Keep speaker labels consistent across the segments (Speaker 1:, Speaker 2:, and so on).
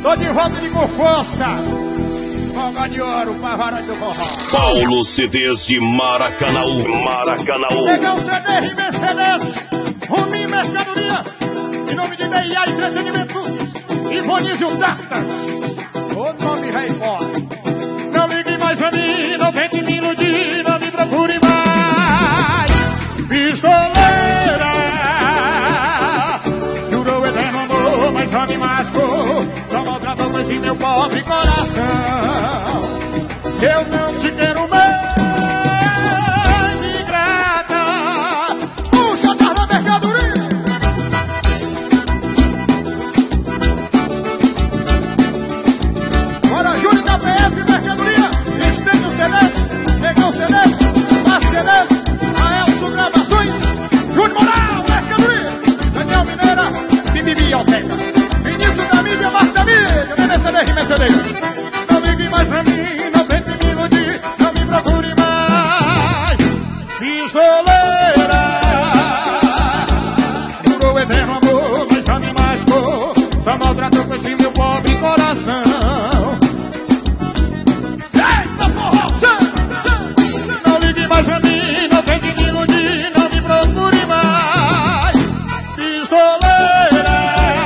Speaker 1: Tô de volta de com força. Folga de ouro pra vara do forró.
Speaker 2: Paulo CDs de Maracanaú.
Speaker 1: Pegar o CD e Mercedes. Rumi Mercadoria. Em nome de D&A Entretenimento. Ivonísio Datas. O nome vai embora. Não ligue mais pra mim, não tente me iludir, não me procure mais. Pistoleira. Jurou eterno amor, mas só me machucou. Só maltratou com esse meu pobre coração. Eu não te quero mais, ingrata. Puxa, Carla Mercadoria. Bora, Júlio da PF Mercadoria. Estênio CDs, Negão CDs, Márcio CDs, Aelso Gravações, Júnior Moral Mercadoria, Daniel Mineira, Bibi Alteca, Vinícius da Mídia, Marta da Mídia, Mercedes e Mercedes. Não ligue mais pra mim, não tente me iludir, não me procure mais. Pistoleira. Jurou eterno amor, mas só me machucou. Só maltratou com esse meu pobre coração. Eita porra! Não ligue mais pra mim, não tente me iludir, não me procure mais. Pistoleira.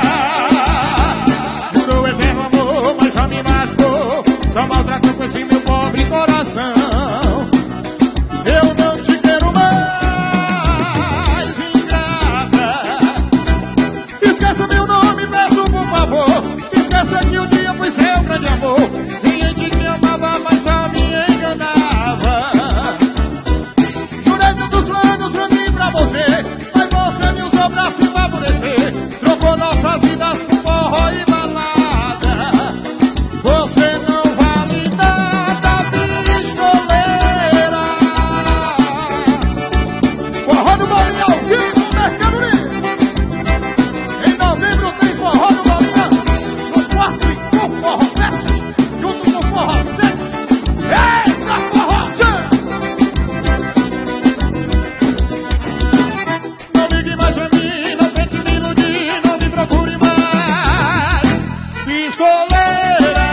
Speaker 1: Jurou eterno amor, mas só me machucou. Só maltratou com esse meu pobre coração. Eu não te quero mais, ingrata. Esqueça meu nome, peço por favor. Esqueça que um dia fui seu grande amor. Ciente que amava, mas só me enganava. Jurei tantos planos pra mim, pra você, mas você me usou pra se favorecer. Trocou nossas vidas por forró e balada. Você não vale nada, pistoleira. Forró do Bolinha ao vivo, Mercadoria. Em novembro tem forró do Bolinha no quarto e com Forró Fest, junto com Forró Sex. Eita, Forró Sex! Não ligue mais pra mim, não tente me iludir, não me procure mais. Pistoleira.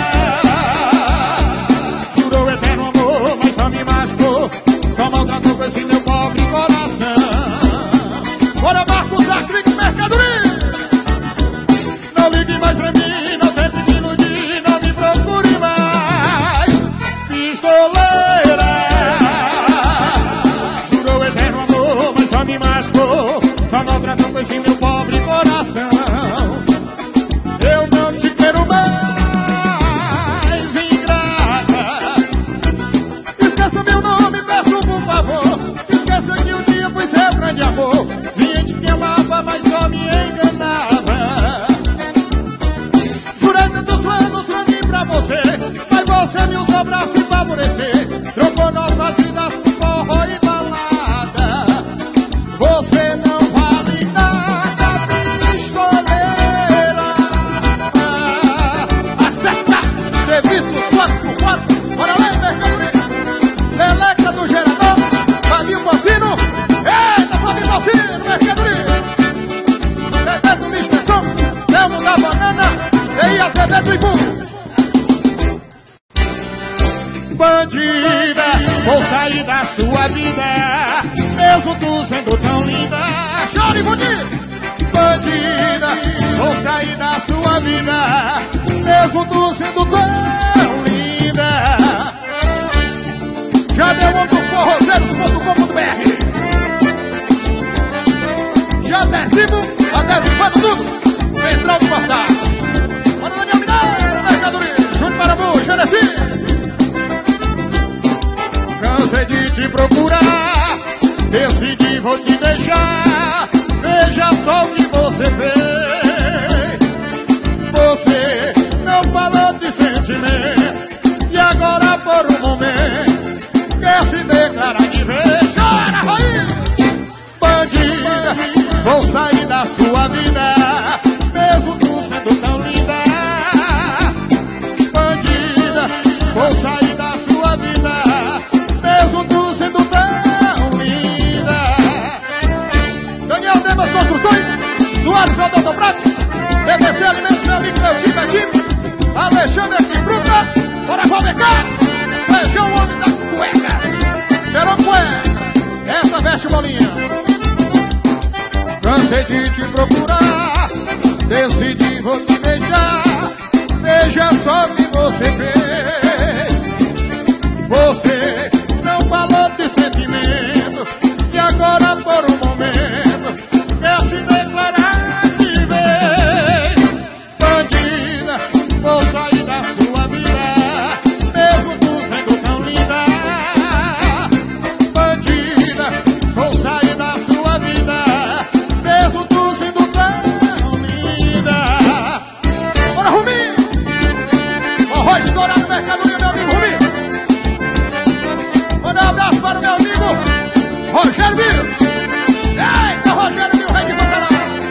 Speaker 1: Jurou eterno amor, mas só me machucou. Só maltratou com esse meu pobre coração. Bora, Marcos da Clique Mercadoria. Não ligue mais pra mim, não tente me iludir, não me procure mais. Pistoleira. Jurou eterno amor, mas só me machucou. Só maltratou com esse meu pobre coração. Eu não te quero mais, ingrata. Esqueça meu nome, peço por favor. Esqueça que um dia fui seu grande amor. Ciente que amava, mas só me enganava. Jurei tantos planos pra mim, pra você, mas você me usou pra se favorecer. Trocou nossas vidas por forró e balada. Você não vale nada, pistoleira. Acerta! Serviço 4x4. Bora lá, Mercadoria. Leleca do Gerador. Fabinho Bocino. Eita, Fabinho Bocino, Mercadoria. Bebeto Misterson. Telmo da Banana. E Azevedo e Bull. Bandida, vou sair da sua vida, mesmo tu sendo tão linda. Chore bonito. Bandida, vou sair da sua vida, mesmo tu sendo tão linda. Já deu um do forrozeiros.com.br. Já adesivando tudo. Central do Portal. Olha o Daniel Mineiro, Mercadoria. Júnior Parabu, Genesi. Cansei de te procurar, decidi vou te deixar. Veja só o que você fez. Você não falou de sentimento e agora por um momento quer se declarar de vez. Chora, rainha! Bandida, vou sair da sua vida, mesmo tu sendo tão linda. Bandida, vou sair da sua vida, mesmo tu sendo tão linda. Daniel Demas Construções, Soares Odontoprates, BBC Alimentos, meu amigo, meu time, fechando aqui, fruta, bora fabricar. Feijão, homem das cuecas. Serão cueca, essa veste bolinha. Cansei de te procurar, decidi vou te beijar. Veja só o que você fez. Você não falou de sentimento e agora por um momento quer se declarar de vez. Bandida, vou sair da sua vida, mesmo tu sendo tão linda. Bandida, vou sair da sua vida, mesmo tu sendo tão linda. Bora, Rumi! Forró estourado, mercadoria, meu amigo Rumi. Manda um abraço para o meu amigo Rogério Miro. Eita, Rogério Miro, rei de Pantanal.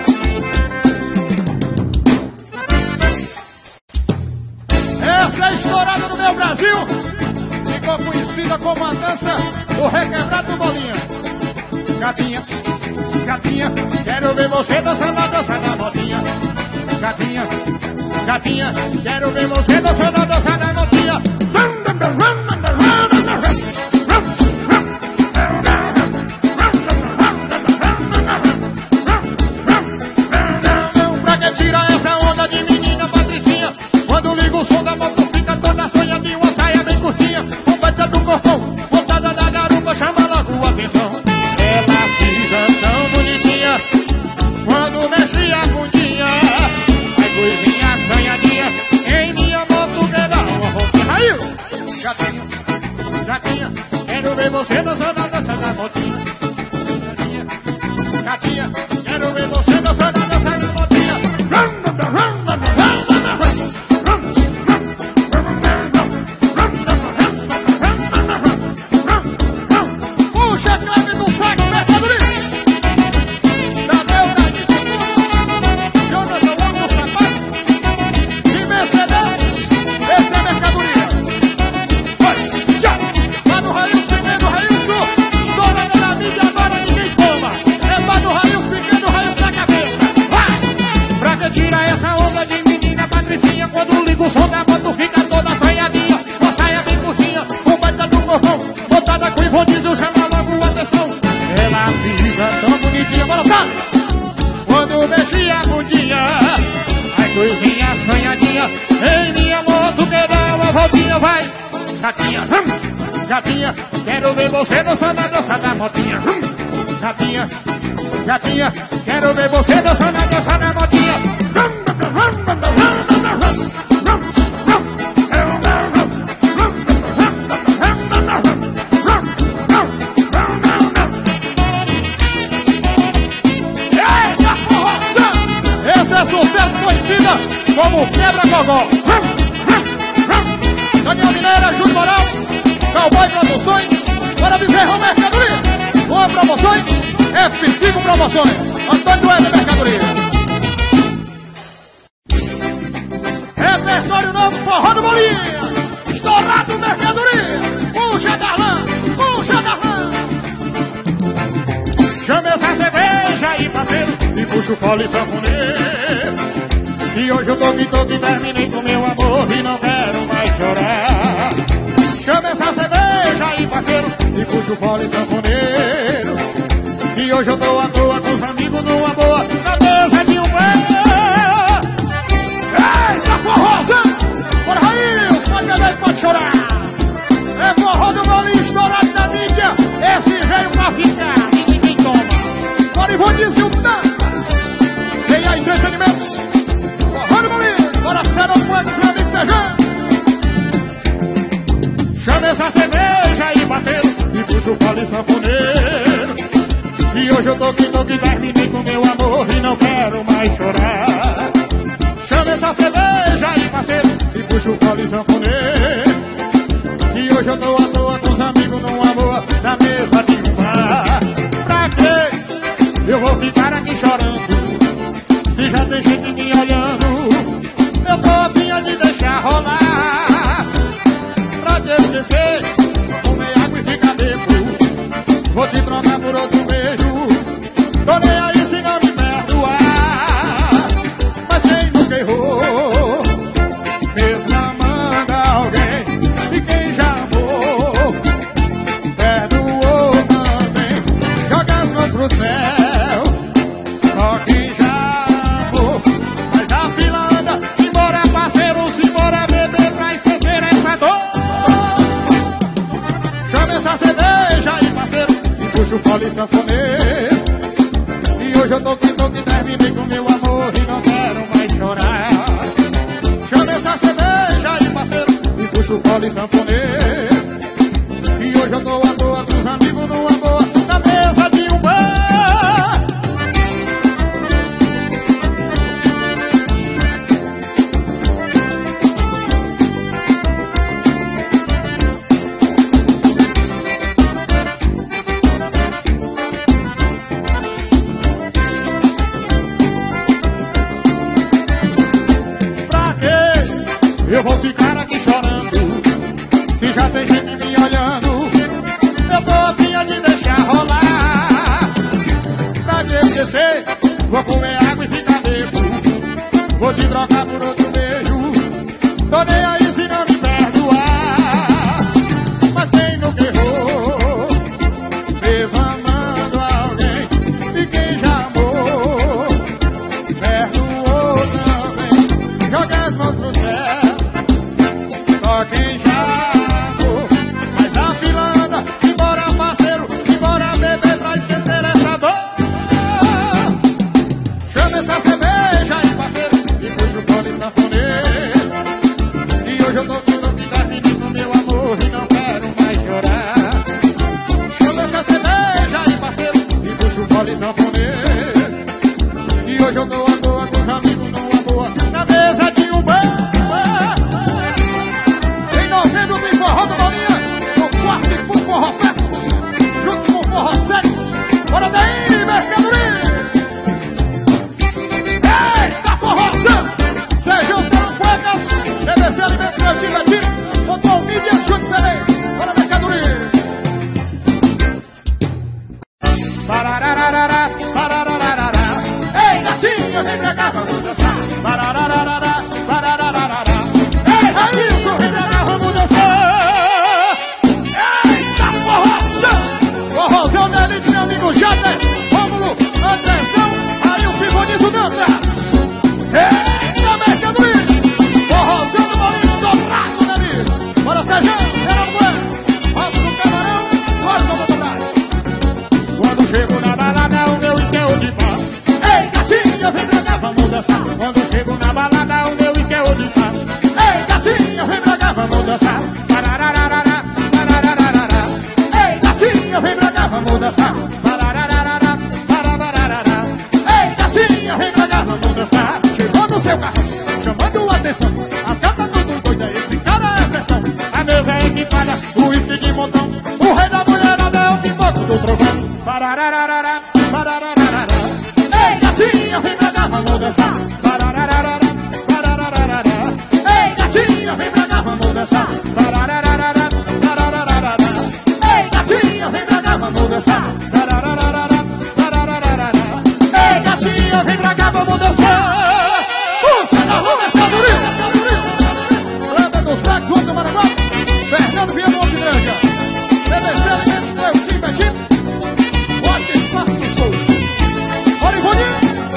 Speaker 1: Essa é estourada no meu Brasil. Ficou conhecida como a dança do requebrado do Bolinha. Gatinha, gatinha, quero ver você dançando a dança da modinha. Gatinha, gatinha, quero ver você dançando a dança da modinha. Pra que tirar essa onda de menina Patricinha? Quando liga o som da moto fica toda sonhadinha. Uma saia bem curtinha, com baita do corpão, botada da garupa, chama logo a atenção. Ela fica tão bonitinha quando mexe a bundinha. Ai, coisinha sonhadinha, em minha moto quer dar uma volta. Raiu! Gatinha, gatinha, quero ver você dançando a dança da motinha. Gatinha, gatinha, quero ver você dançando a dança da motinha. Puxa, clave do saco, mercadoria. Tadeu, Danilo, Jonathan, Longo, Sapato e Mercedes. Essa é a mercadoria. Vai, tchau. Lá no Raílson, pequeno Raílson. Estourada na mídia, agora ninguém toma. É lá no Raílson, pequeno Raílson na cabeça. Vai! Pra que tira essa onda de menina Patricinha? Quando liga o som da moto fica toda sonhadinha. Uma saia bem curtinha, com baita do corpão, botada com Ivonizio, chama logo a atenção. Ela fica tão bonitinha, bora, Thales! Quando mexe a bundinha, ai, coisinha sonhadinha, em minha moto quer dar uma voltinha, vai! Gatinha, gatinha, quero ver você dançando a dança da motinha. Gatinha, gatinha, quero ver você dançando a dança da motinha. Eita, forroção! Esse é sucesso conhecida como Quebra-Gogó. Daniel Mineira, Júlio Moral, Cowboy Produções, para Bezerrão Mercadoria. Boa Promoções, F5 Promoções, Antônio Weber Mercadoria. Repertório novo, forró do Bolinha. Estourado Mercadoria. Puxa, Darlan, puxa, Darlan. Chama essa cerveja aí, parceiro, e puxa o fole sanfoneiro. E hoje eu tô que terminei com meu amor e não quero mais chorar. Chama essa cerveja aí, parceiro, e puxa o fole sanfoneiro. E hoje eu tô à toa com os amigos numa boa, na mesa de um bar. Eita, forrozão! Bora, Raílson, pode beber e pode chorar. É forró do Bolinha, estourado na mídia. Esse veio pra ficar e ninguém toma. Bora, Ivonizio, Dantas. Vem aí, entretenimentos. Forró do Bolinha, bora, Cedro Poetas, meu amigo Sejão. Chama essa cerveja aí, parceiro, e puxa o fole sanfoneiro. E hoje eu tô que terminei com meu amor e não quero mais chorar. Chama essa cerveja aí, parceiro, e puxa o fole sanfoneiro. E hoje eu tô à toa com os amigos numa boa, na mesa de um bar. Pra quê? Eu vou ficar aqui chorando, se já tem gente me olhando. Eu tô a fim de deixar rolar. Pra te esquecer, comer água e ficar bebo. Vou te trocar por outro beijo. Tô nem aí se não me perdoar. Mas quem nunca errou, mesmo na puxo fole e sanfoneiro. E hoje eu tô que terminei com meu amor e não quero mais chorar. Chama essa cerveja aí, parceiro, e puxo fole e sanfoneiro. E hoje eu tô à toa com os amigos numa boa, na mesa de um bar. Pra quê? Eu vou ficar aqui chorando, se já tem gente me olhando. Eu tô a fim de deixar rolar. Pra que esquecer? Vou comer água e ficar bebo. Vou te trocar por outro beijo. Tô nem aí se não me perdoar. Mas quem nunca errou, mesmo amando alguém. E quem já amou, perdoou também. Joga as mãos pro céu, só quem já amou. Mas a fila anda, simbora parceiro, simbora beber pra esquecer essa dor. Chama essa cerveja aí, parceiro, e puxa o fole e sanfoneiro. E hoje eu tô tudo que terminando meu amor e não quero mais chorar. Chama essa cerveja aí, parceiro, e puxa o fole e sanfoneiro. E hoje eu tô à toa com os amigos numa boa, na mesa de um bar. Em novembro tem forró do Bolinha, no quarto e full forró fest, junto com o forró 7. Bora daí, mercadoria! Eita, forrozão! Sejam Cuecas, BBC Alimentos Creativos aqui, botou o mídia, chute serei. Bora, mercadoria! Pararararara, pararararara. Ei, gatinha, vem pra cá, vamos dançar. Pararararara, pararararara. Ei, Railson, vem pra cá, vamos dançar. Eita, forrozão! Forrozão da elite, meu amigo Jader, Rômulo, Andrezão, Railson e Bonizo Dantas. Eita, mercadoria! Forrozão do Bolinho estourado, meu amigo. Bora, Sérgio, Fernando Bueno, vamos no camarão, bora, vamos atrás. Quando chego na balada, o meu uísque é o de fã. Ei, gatinha, vem pra cá, vamos dançar. Quando chego na balada, o meu uísque é o de fã. Ei, gatinha, vem pra cá, vamos dançar. Pararararara, pararararara. Ei, gatinha, vem pra cá, vamos dançar. Pararararara, pararararara. Ei, gatinha, vem pra cá, vamos dançar. Chegou no seu carro, chamando a atenção. As gatas tudo doida, esse cara é pressão. A mesa é equipada, o uísque de montão. O rei da mulherada é o pipoco do trovão. Pararararara, pararararara. Ei, gatinha, vem pra cá, vamos dançar. Pararararara, pararararara. Ei, gatinha, vem pra cá, vamos dançar. Pararararara, pararararara. Ei, gatinha, vem pra cá, vamos dançar. Pararararara, pararararara. Ei, gatinha, vem pra cá, vamos dançar. Puxa na lua, mercadoria. Lembra do saxo, outro Maranguá. Fernando Viana, Monte Granja. BBC Alimentos, Cleutinho, Betinho. Hoje faço show. Bora, Ivoninho.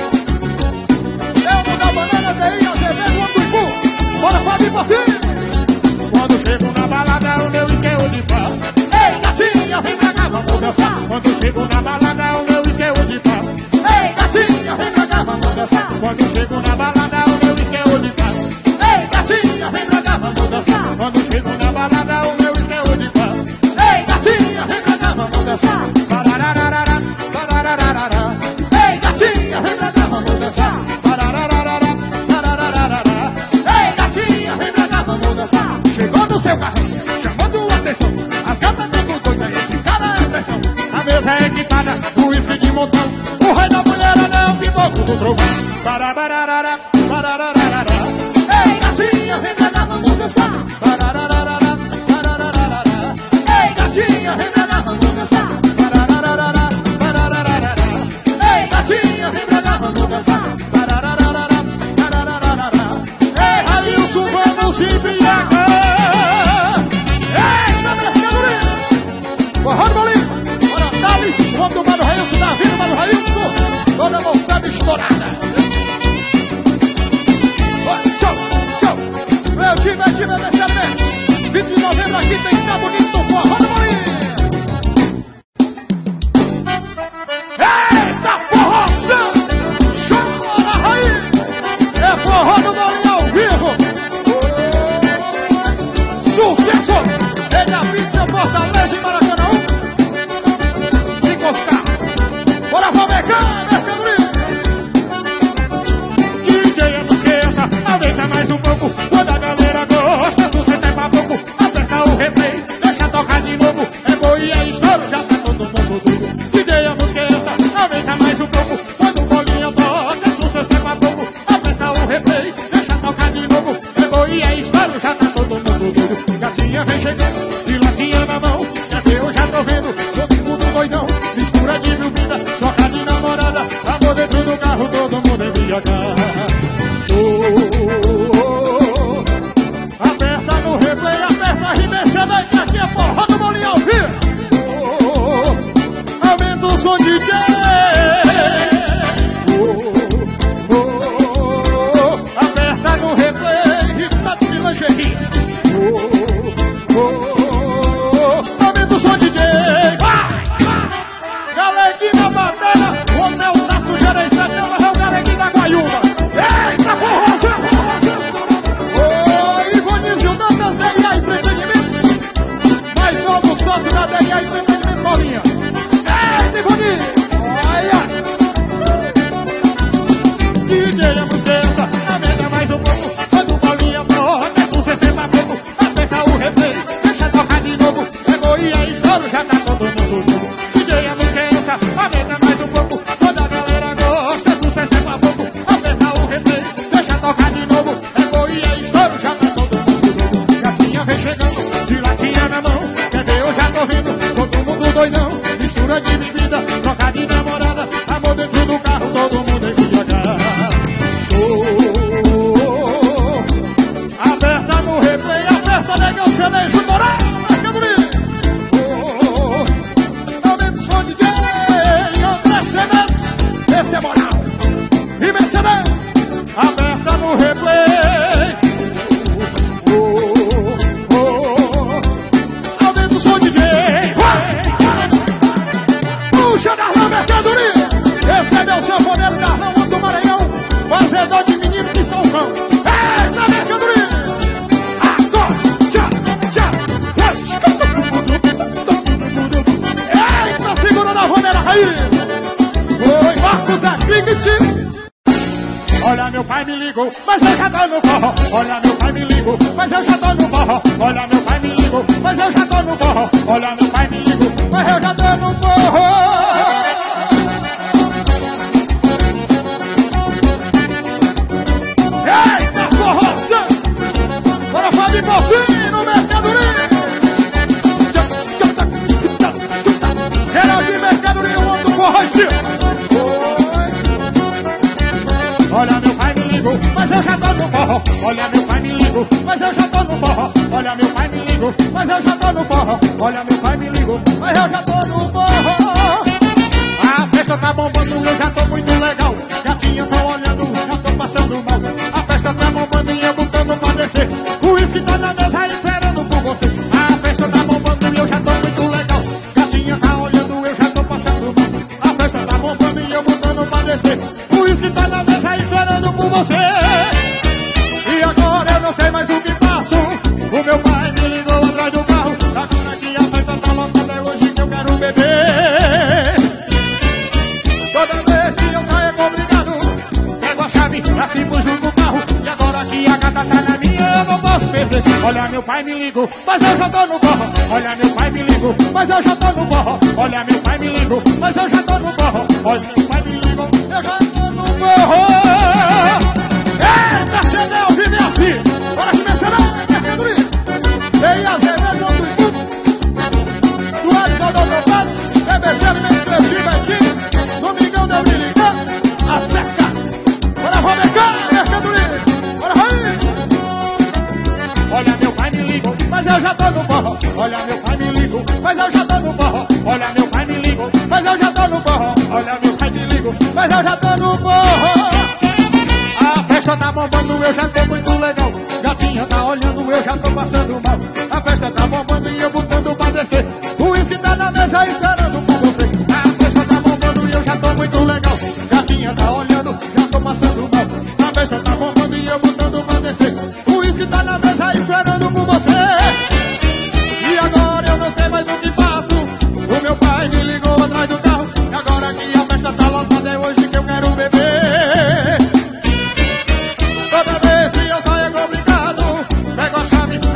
Speaker 1: Eu vou dar banana, TI, Azevedo, Homem do Ipu. Bora, Fábio, Passinho. Quando chego na balada, o meu uísque é o de fã. Ei, gatinha, vem pra cá, vamos dançar. Quando chego na balada, o meu uísque é o de fã. Ei, gatinha, vem pra cá, vamos dançar. Quando chego na balada, o meu uísque é o de fã. Ei, gatinha, vem pra cá, vamos dançar. Quando chego na balada, o meu uísque é o de fã. Ei, gatinha, vem pra cá, vamos dançar. Pararararara, pararararara. Ei, gatinha, vem pra cá, vamos dançar. Pararararara, pararararara. Ei, gatinha, vem pra cá, vamos dançar. Chegou no seu carro, chamando a atenção. As gatas tudo doida, esse cara é pressão. A mesa é equipada, o uísque de montão. O rei da mulherada é o pipoco do trovão. Pararararara, pararararara. Ei, gatinha, vem pra cá, vamos dançar. Pararararara, pararararara. Ei, gatinha, vem pra cá, vamos dançar. Pararararara, pararararara. Ei, gatinha, vem pra cá, vamos dançar. Pararararara, pararararara. Ei, Railson, vamos se embriagar. Eita, mercadoria! Forró do Bolinho. Bora, Thales, o homem do Mano Railson, tá vindo, Mano Railson. Toda moçada estourada. Tchau, tchau. Meu time é time BBC Alimentos. 20 de novembro aqui tem que ficar bonito no Forró do Bolinho. Ele a pizza Fortaleza e Maracanã. E Coscar. Bora fabricar, mercadoria. DJ não esqueça, aumenta mais um pouco. Quando a galera gosta, sucesso é pra pouco. Aperta o replay, deixa tocar de novo. É boi e é estouro, já tá todo mundo doido. DJ não esqueça, aumenta mais um pouco. Quando o bolinha toca, sucesso é pra pouco. Aperta o replay, deixa tocar de novo. É boi e é estouro, já tá todo mundo doido. Gatinha vem chegando, de latinha na mão. Cadê eu já tô vendo, todo mundo doidão. Mistura de bebida, troca de namorada. Amor dentro do carro, todo mundo é viajar. Aperta no replay, aperta a remessa daí que aqui é forró do bolinho ao vivo. Aumenta o som DJ. Aperta no replay e tá de lingerie. Aumenta o som DJ. Vai! Galeguinho na batalha, o Hotel da Sujeira e Setembro é o Galeguinho da Guaiúba. Eita, forrosa! Oi, Ivonísio Dantas, DIA Empreendimentos. Mais novo sócio da DIA Empreendimentos, Paulinha. Eita, Ivonísio! Olha! DJ a busqueça, aumenta mais um pouco. Quando o Paulinha toca, é sucesso é pra pouco. Aperta o replay, deixa tocar de novo. Chegou e é estouro, já tá todo mundo novo. DJ a busqueça, aumenta mais um pouco. Quando a galera gosta, sucesso é pra pouco. Aperta o replay, deixa tocar de novo. É boi e é estouro, já tá todo mundo novo. Gatinha vem chegando, de latinha na mão. Quer ver, eu já tô vendo, todo mundo doidão. Mistura de bebida, troca de namorada. Amor dentro do carro, todo mundo embriagado. Aperta no replay, aperta legal, celejo, moral, marca bonito. Aumenta o som DJ, André Cenas, esse é moral. E Mercedes, aperta no replay. Aumenta o som DJ. Puxa Darlan Mercadoria. Esse é meu sanfoneiro Darlan do Maranhão, fazedor de menino de São João. Eita, mercadoria! Agora, tchau, tchau. Eita, segurando a Romera Raiz. Oi, Marcos da Cricket. Olha, meu pai me ligou, mas eu já tô no forró. Olha, meu pai me ligou, mas eu já tô no forró. Olha, meu pai me ligou, mas eu já tô no forró. Olha, meu pai me ligou, mas eu já tô no forró. Eita, forró! Bora falar de você no Mercadoria. Geraldo Mercadoria, o outro forró estilo. Olha, meu pai me ligou, mas eu já tô no forró. Olha, meu pai me ligou, mas eu já tô no forró. Olha, meu pai me ligou, mas eu já tô no forró. Olha, meu pai me ligou, mas eu já tô no forró. A festa tá bombando, eu já tô muito legal. Gatinha tá olhando, já tô passando mal. A festa tá bombando e eu botando pra descer. O uísque tá na mesa esperando por você. A festa tá bombando e eu já tô muito legal. Gatinha tá olhando, eu já tô passando mal. A festa tá bombando e eu botando pra descer. O uísque tá na mesa esperando por você. E agora eu não sei mais o que faço. O meu pai me ligou atrás do carro. Agora que a festa tá lotada, é hoje que eu quero beber. Toda vez que eu saio é obrigado. Pego a chave, assim fujo do carro. E agora que a gata tá na minha, eu não posso perder. Olha, meu pai me ligou, mas eu já tô no forró. Olha, meu pai me ligou, mas eu já tô no forró. Olha, meu pai me ligou, mas eu já tô no forró. Olha, meu pai me ligou, eu já tô no forró. Eita, Cedel, vive assim. Bora começar a mercadoria. Vem a Zerejo do Ibu. Do Águia do Dopados, BBC Alimentos Cresci, Betinho. Domingão deu me ligando, a seca. Bora fabricar mercadoria. Bora aí. Olha, meu pai me ligou, mas eu já tô no forró. Olha, meu pai me ligou, mas eu já tô no forró. Olha, meu pai me ligou, mas eu já tô no forró. Olha, meu pai me ligou, mas eu já tô no forró. A festa tá bombando, eu já tô muito legal. Gatinha tá olhando, eu já tô passando mal. A festa tá bombando e eu botando pra descer. O uísque tá na mesa esperando por você. A festa tá bombando e eu já tô muito legal. Gatinha tá olhando, já tô passando mal. A festa tá bombando e eu botando pra descer. O uísque tá na mesa esperando por você. E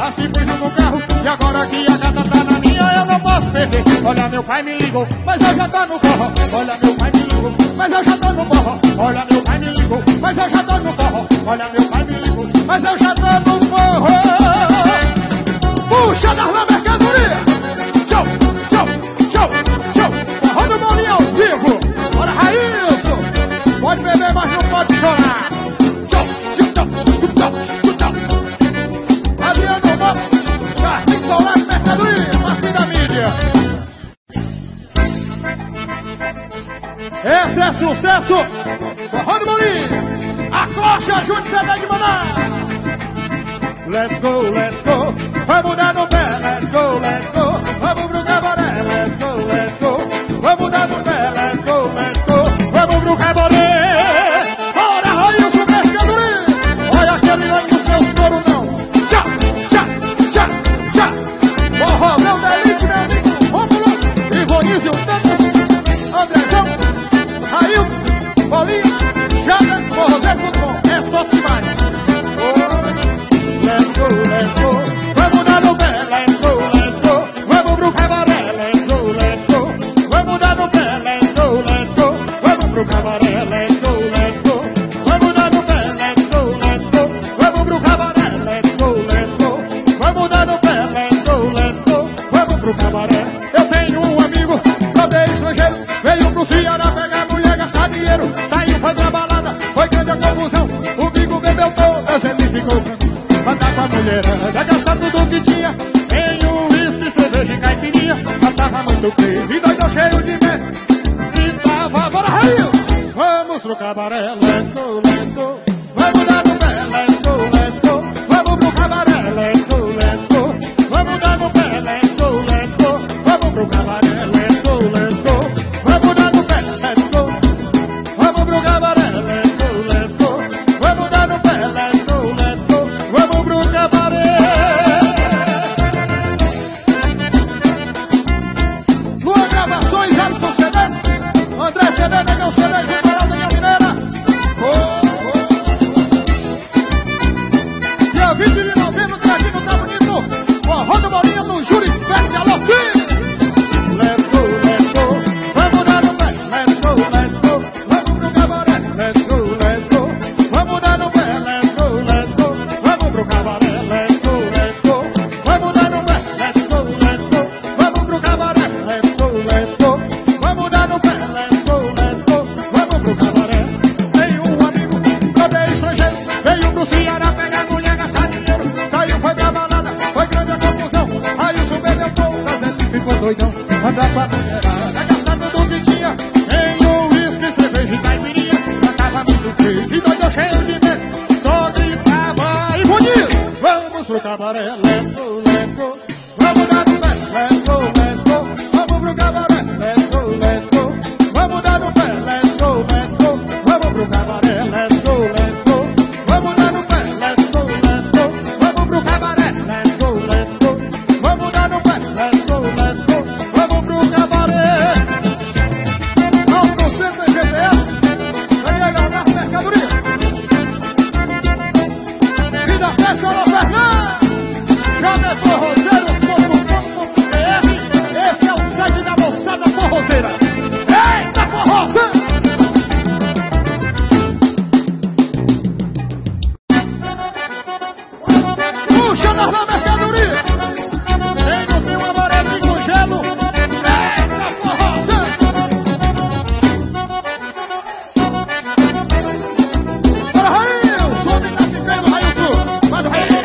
Speaker 1: se fugiu no carro. E agora que a gata tá na minha, eu não posso perder. Olha, meu pai me ligou, mas eu já tô no forró. Olha, meu pai me ligou, mas eu já tô no forró. Olha, meu pai me ligou, mas eu já tô no forró. Olha, meu pai me ligou, mas eu já tô no forró. Puxa da rua mercadoria. Tchau, tchau, tchau, tchau. Forró do Bolinha ao vivo. Bora, Railson. Pode beber, mas não pode chorar. Tchau, tchau, tchau, tchau. Adriano Lopes, Carlinhos Solar Mercadoria, Marfim da Mídia. Esse é sucesso. Forró do Bolinha. A Coxa Júnior Cedé de Maná. Let's go, let's go. Vamos dar no pé, let's go, let's go. Vamos pro cabaré, let's go, let's go. Vamos dar no pé, let's go, let's go. Vamos pro cabaré. Bora, Railson Mercadoria. Olha aquele lá com seus coros não. Tchá, tchá, tchá, tchá. Forró, meu delite, meu amigo Rômulo, Ivonísio, Dantas, Andrezão, Railson, Bolinha, Jada, Forrozeiro Futebol. É só se vai. Let's go, let's go. Vamos dar no pé, let's go, let's go. Vamos pro cabaré, let's go, let's go. Vamos dar no pé, let's go, let's go. Vamos pro cabaré, let's go, let's go. Vamos dar no pé, let's go, let's go. Vamos pro cabaré, let's go, let's go. Vamos dar no pé, let's go, let's go. Vamos pro cabaré. Eu tenho um amigo, rodeio estrangeiro. Veio pro Ceará pegar mulher, gastar dinheiro. Saiu, foi pra balada, foi grande a confusão. O bico bebeu todas, ele ficou tranquilo. Andar com a mulherada, gastar tudo que tinha. Tem um uísque, cerveja e caipirinha. Mas tava muito crazy, doido cheio de medo. E tava, bora, Rail! Vamos pro cabaré, let's go, let's go. Vamos dar no pé, let's go, let's go. Vamos pro cabaré, let's go, let's go. Vamos dar no pé, let's go, let's go. Vamos pro cabaré, let's go, let's go. Vamos dar no pé, let's go. Vamos pro cabaré, let's go, let's go. Vamos dar no pé, let's go, let's go. Vamos pro cabaré. Luan Gravações, Alisson CDs, André CD, Negão CD, Geral da Mineira. Dia 20 de novembro, tá aqui no Tá Bonito. Forró do Bolinha no Júri Spect, alô, sim! Let's go, let's go. Vamos dar no pé, let's go, let's go. Vamos pro cabaré, let's go, let's go. Vamos dar no pé, let's go, let's go. Vamos pro cabaré, let's go, let's go. Vamos dar no pé, let's go, let's go. Vamos pro cabaré, let's go, let's go. Vamos dar no pé, let's go, let's go. Vamos pro cabaré. Tem um amigo, rodeio estrangeiro. Veio pro Ceará pegar mulher, gastar dinheiro. Saiu, foi pra balada, foi grande a confusão. Aí o bebeu todas, ele ficou doidão. Andar com a mulherada, gastar tudo que tinha. Tem um uísque, cerveja e caipirinha. Já tava muito crazy, doido cheio de medo. Só gritava e bonito. Vamos pro cabaré, let's go, let's go. Vamos dar no pé, let's go, let's go. Vamos pro cabaré, let's go, let's go. Vamos dar no pé, let's go, let's go. Vamos pro cabaré, let's go, let's go. Vamos dar no pé, let's go, let's go. Vamos pro cabaré, let's go, let's go. Vamos dar no pé, let's go, let's go. Vamos pro cabaré. Não concentra em GPS. Daniel Galgardo Mercadoria. Vida Festa, alô, Fernando. Jada Forrozeiros.com.br. Esse é o site da moçada forrozeira. Eita, forrozeira! Puxa da rua mercadoria. Tem um amarelinho com gelo. Eita, forrozeira! Bora, Railson, homem tá ficando, Railson. Vai do Railson.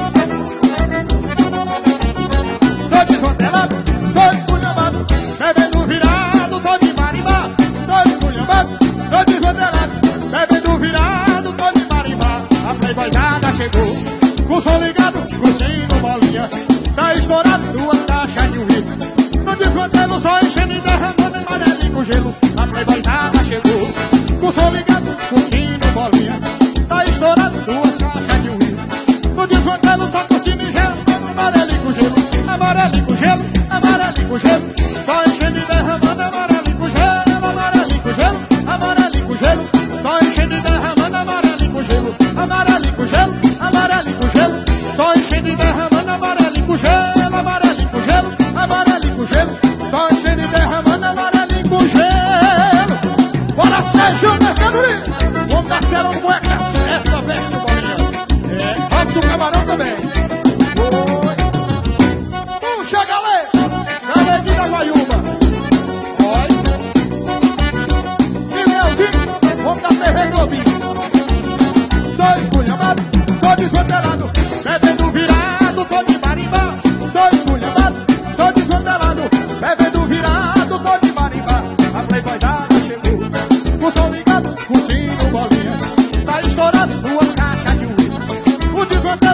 Speaker 1: Sou desmantelado, sou esculhambado. Bebendo virado, tô de marimbá. Sou esculhambado, sou desmantelado. Bebendo virado, tô de marimbá. A playboyzada chegou, com som ligado, curtindo bolinha. Tá estourado, 2 caixas de uísque. No desmantelo, só enchendo e derramando amarelinho com gelo. A playboyzada chegou, com som ligado, curtindo bolinha. Tá estourado, 2 caixas de uísque. No desmantelo, só curtindo e derramando amarelinho com gelo. Amarelinho com gelo, amarelinho com gelo. Só enchendo e derramando amarelinho com gelo. Amarelinho com gelo, amarelinho com gelo. Só enchendo e derramando amarelinho com gelo. Amarelinho com gelo, amarelinho com gelo. Só enchendo e derramando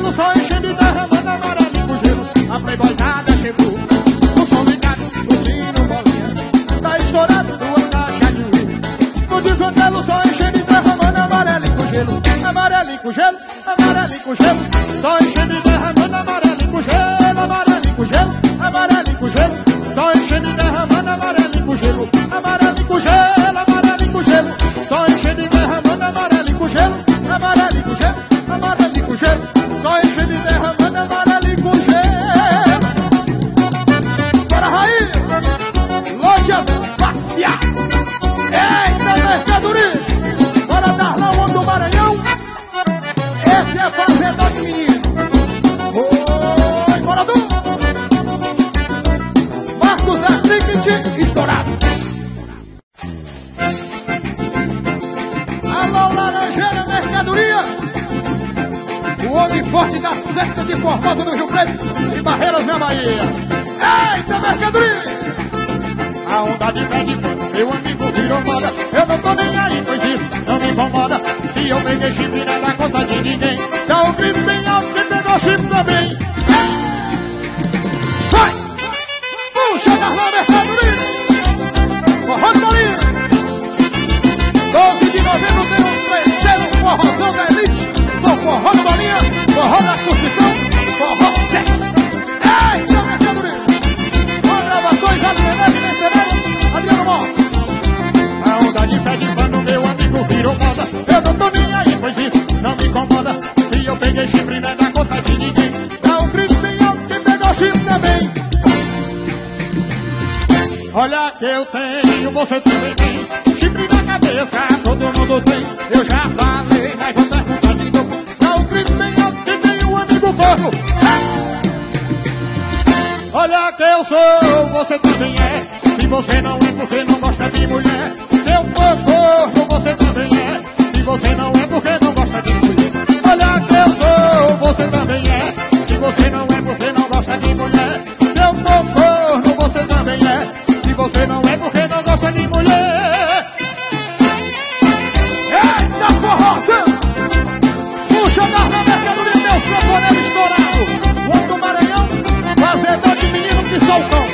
Speaker 1: gelo, só enchendo e derramando amarelinho com gelo. A playboyzada chegou, o som ligado, curtindo bolinha. Tá estourado duas caixas de uísque. No desvantelo, só enchendo e derramando amarelinho com gelo. Amarelinho com gelo, amarelinho com gelo. Só enchendo e derramando amarelinho com gelo. Amarelinho com gelo, amarelinho com gelo. Só enchendo e derramando amarelinho com gelo. Amarelinho com gelo, amarelinho com gelo. Só enchendo e derramando amarelinho com gelo. Amarelinho com gelo, amarelinho com gelo. Só enchendo e derramando amarelinho com gelo. Bora, Raí! Lojas Fácia! Eita, mercadoria! Bora dar lá o homem do Maranhão! Esse é fazedor de menino! Oi, bora do! Marcos Artiquete estourado! Alô, Laranjeira Mercadoria! O homem forte da festa de Formosa do Rio Preto e Barreiras na Bahia! Eita, mercadoria! A onda de pé de pano, meu amigo virou moda. Eu não tô nem aí, pois isso não me incomoda. Se eu peguei chifre, não dá conta de ninguém. Dá um grito bem alto, quem pegou chifre também. Vai! Puxa da rua, mercadoria! Forró de bolinha! 12 de novembro tem um terceiro forrozão da elite. São forró de bolinha, forró da construção, forró sexo. Eita, mercadoria! Com gravações, Adriano Mercenário, Adriano Moss. A onda de pé de pano, meu amigo virou moda. Eu não tô nem aí, pois isso não me incomoda. Se eu peguei chifre, não dá conta de ninguém. Dá um grito bem alto, quem pegou chifre também. Olha que eu tenho, você também tem. Chifre na cabeça, todo mundo tem. Eu já falei, mas vou perguntar de novo. Dá um grito bem alto, quem tem um amigo corno. Olha que eu sou, você também é. Se você não é porque não gosta de mulher. Se eu for corno, você também é. Se você não é porque não gosta de mulher. Olha que eu sou, você também é. Se você não é porque não gosta de mulher. Se eu for corno, você também é. Se você não é porque não gosta de mulher. Eita, forrosa! Puxa da mercadoria, meu sanfoneiro estourado. O homem do Maranhão, fazedor de menino que soltam.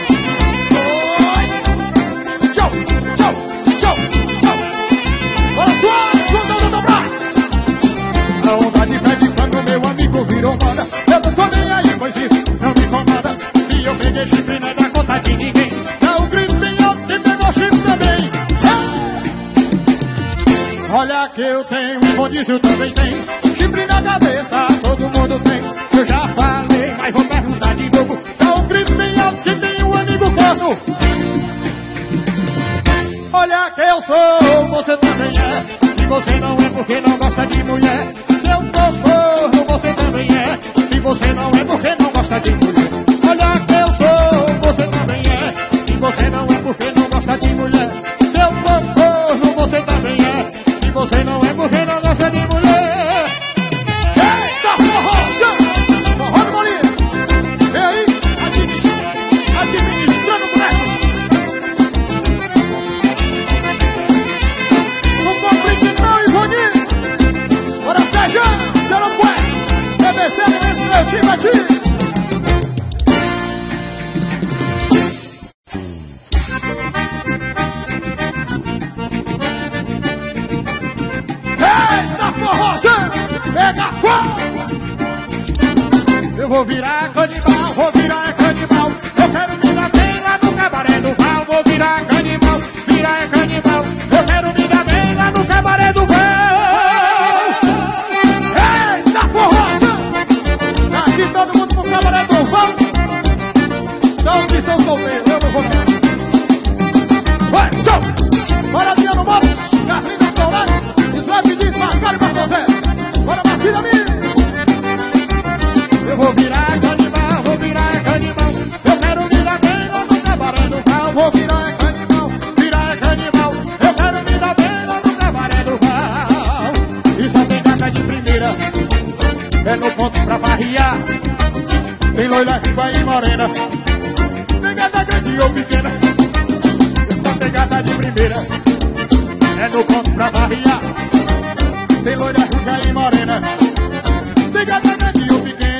Speaker 1: Tchau, tchau, tchau, tchau. Bora suave, sondando do braço. A onda de pé de pano, meu amigo virou moda. Eu não tô nem aí, pois isso não me incomoda. Se eu peguei chifre, não dá conta de ninguém. Dá um grito bem alto, quem pegou chifre também. Olha que eu tenho, um rodízio também tem. Chifre na cabeça, todo mundo tem. Eu já falei, mas vou perguntar de novo. Dá um grito bem alto, quem tem um amigo corno. Olha que eu sou, você também é. Se você não é porque não gosta de mulher. Se eu for corno, você também é. Se você não é porque não gosta de mulher. Olha que eu sou, você também é. Se você não é porque não gosta de mulher. Se eu for corno, você também é. Se você não é porque não gosta de mulher. Eita, forró! Forró de bolinha! Vem aí, administrando bonecos. Não complique não, Ivone. Bora, Sérgio, você não pode. BBC, meu time, bati. Pega fogo! Eu vou virar canibal, vou virar canibal. Eu quero me dar bem lá no cabaré do Val. Vou virar canibal, virar canibal. Eu quero me dar bem lá no cabaré do Val. Eita, forrosa! Aqui todo mundo pro cabaré do Val. Só os que são solteiros, eu não vou ver. Vai, tchau! Bora, Adriano Motos, Carlinhos Solar, Slap diz, Marcelo Bartolzé. Bora, Marcelo, eu vou virar canibal, vou virar canibal. Eu quero me dar bem lá no cabaré do Val. Vou virar canibal, virar canibal. Eu quero me dar bem lá no cabaré do Val. E só tem gata de primeira, é no ponto pra barriar. Tem loira, riba e morena. Tem gata grande ou pequena. Eu só tem gata de primeira, é no ponto pra barriar. Tem loira, riba e morena. Tem gata grande ou pequena.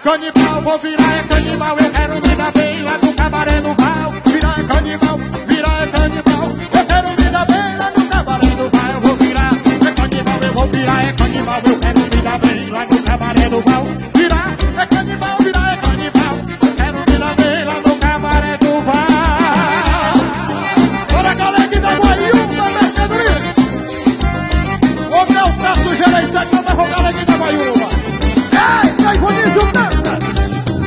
Speaker 1: canibal, vou virar é canibal. Eu quero me dar bem lá no cabaré do Val. Virar é canibal, virar é canibal. Eu quero me dar bem lá no cabaré do Val. Eu vou virar é canibal, eu vou virar é canibal. Eu quero me dar bem lá no cabaré do Val. Virar é canibal, virar é canibal. Eu quero me dar bem lá no cabaré do Val. Bora, galera da Guaiúba, mercadoria. O meu traço já nem sai quando a galera da Guaiúba. Ai, Ivonizio Dantas.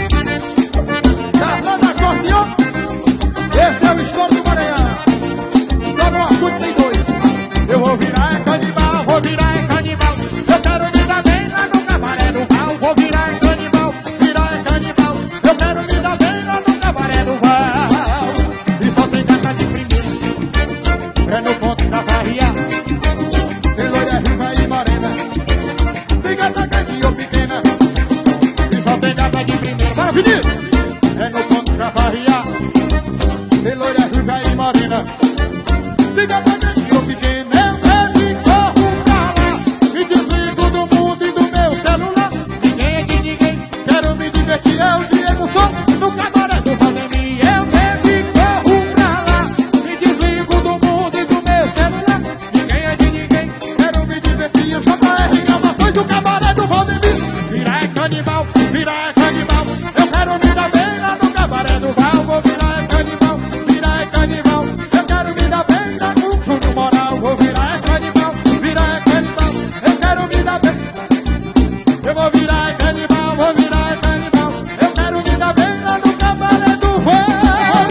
Speaker 1: Carlana Acordeon. Esse é o estouro do Maranhão. Só no Arthur tem dois. Eu vou virar é canibal, vou virar é canibal. Eu quero me dar bem lá no cabaré do Val. Vou virar é canibal, virar é canibal. Eu quero me dar bem lá no cabaré do Val. E só tem gata de primeiro. É no ponto da barriga. Tem loira riva e morena. Tem gata grande ou pequena. E só tem gata de primeiro. Bora, Vinícius! É no ponto da barriga. Tem loira riva e morena. Tem gata grande ou pequena. Eu me corro pra lá. Me desligo do mundo e do meu celular. Ninguém é de ninguém. Quero me divertir. É o Diego Som no cabaré do Valdemir. Eu me corro pra lá. Me desligo do mundo e do meu celular. Ninguém é de ninguém. Quero me divertir. Eu JR Gravações do cabaré do Valdemir. Virar é canibal, virar é canibal. Eu quero me dar bem lá no cabaré do Val. Vou virar é canibal, virar é canibal. Eu quero me dar bem lá com tudo moral. Vou virar é canibal, virar é canibal. Eu quero me dar bem. Eu vou virar é canibal, vou virar é canibal. Eu quero me dar bem lá no cabaré do Val.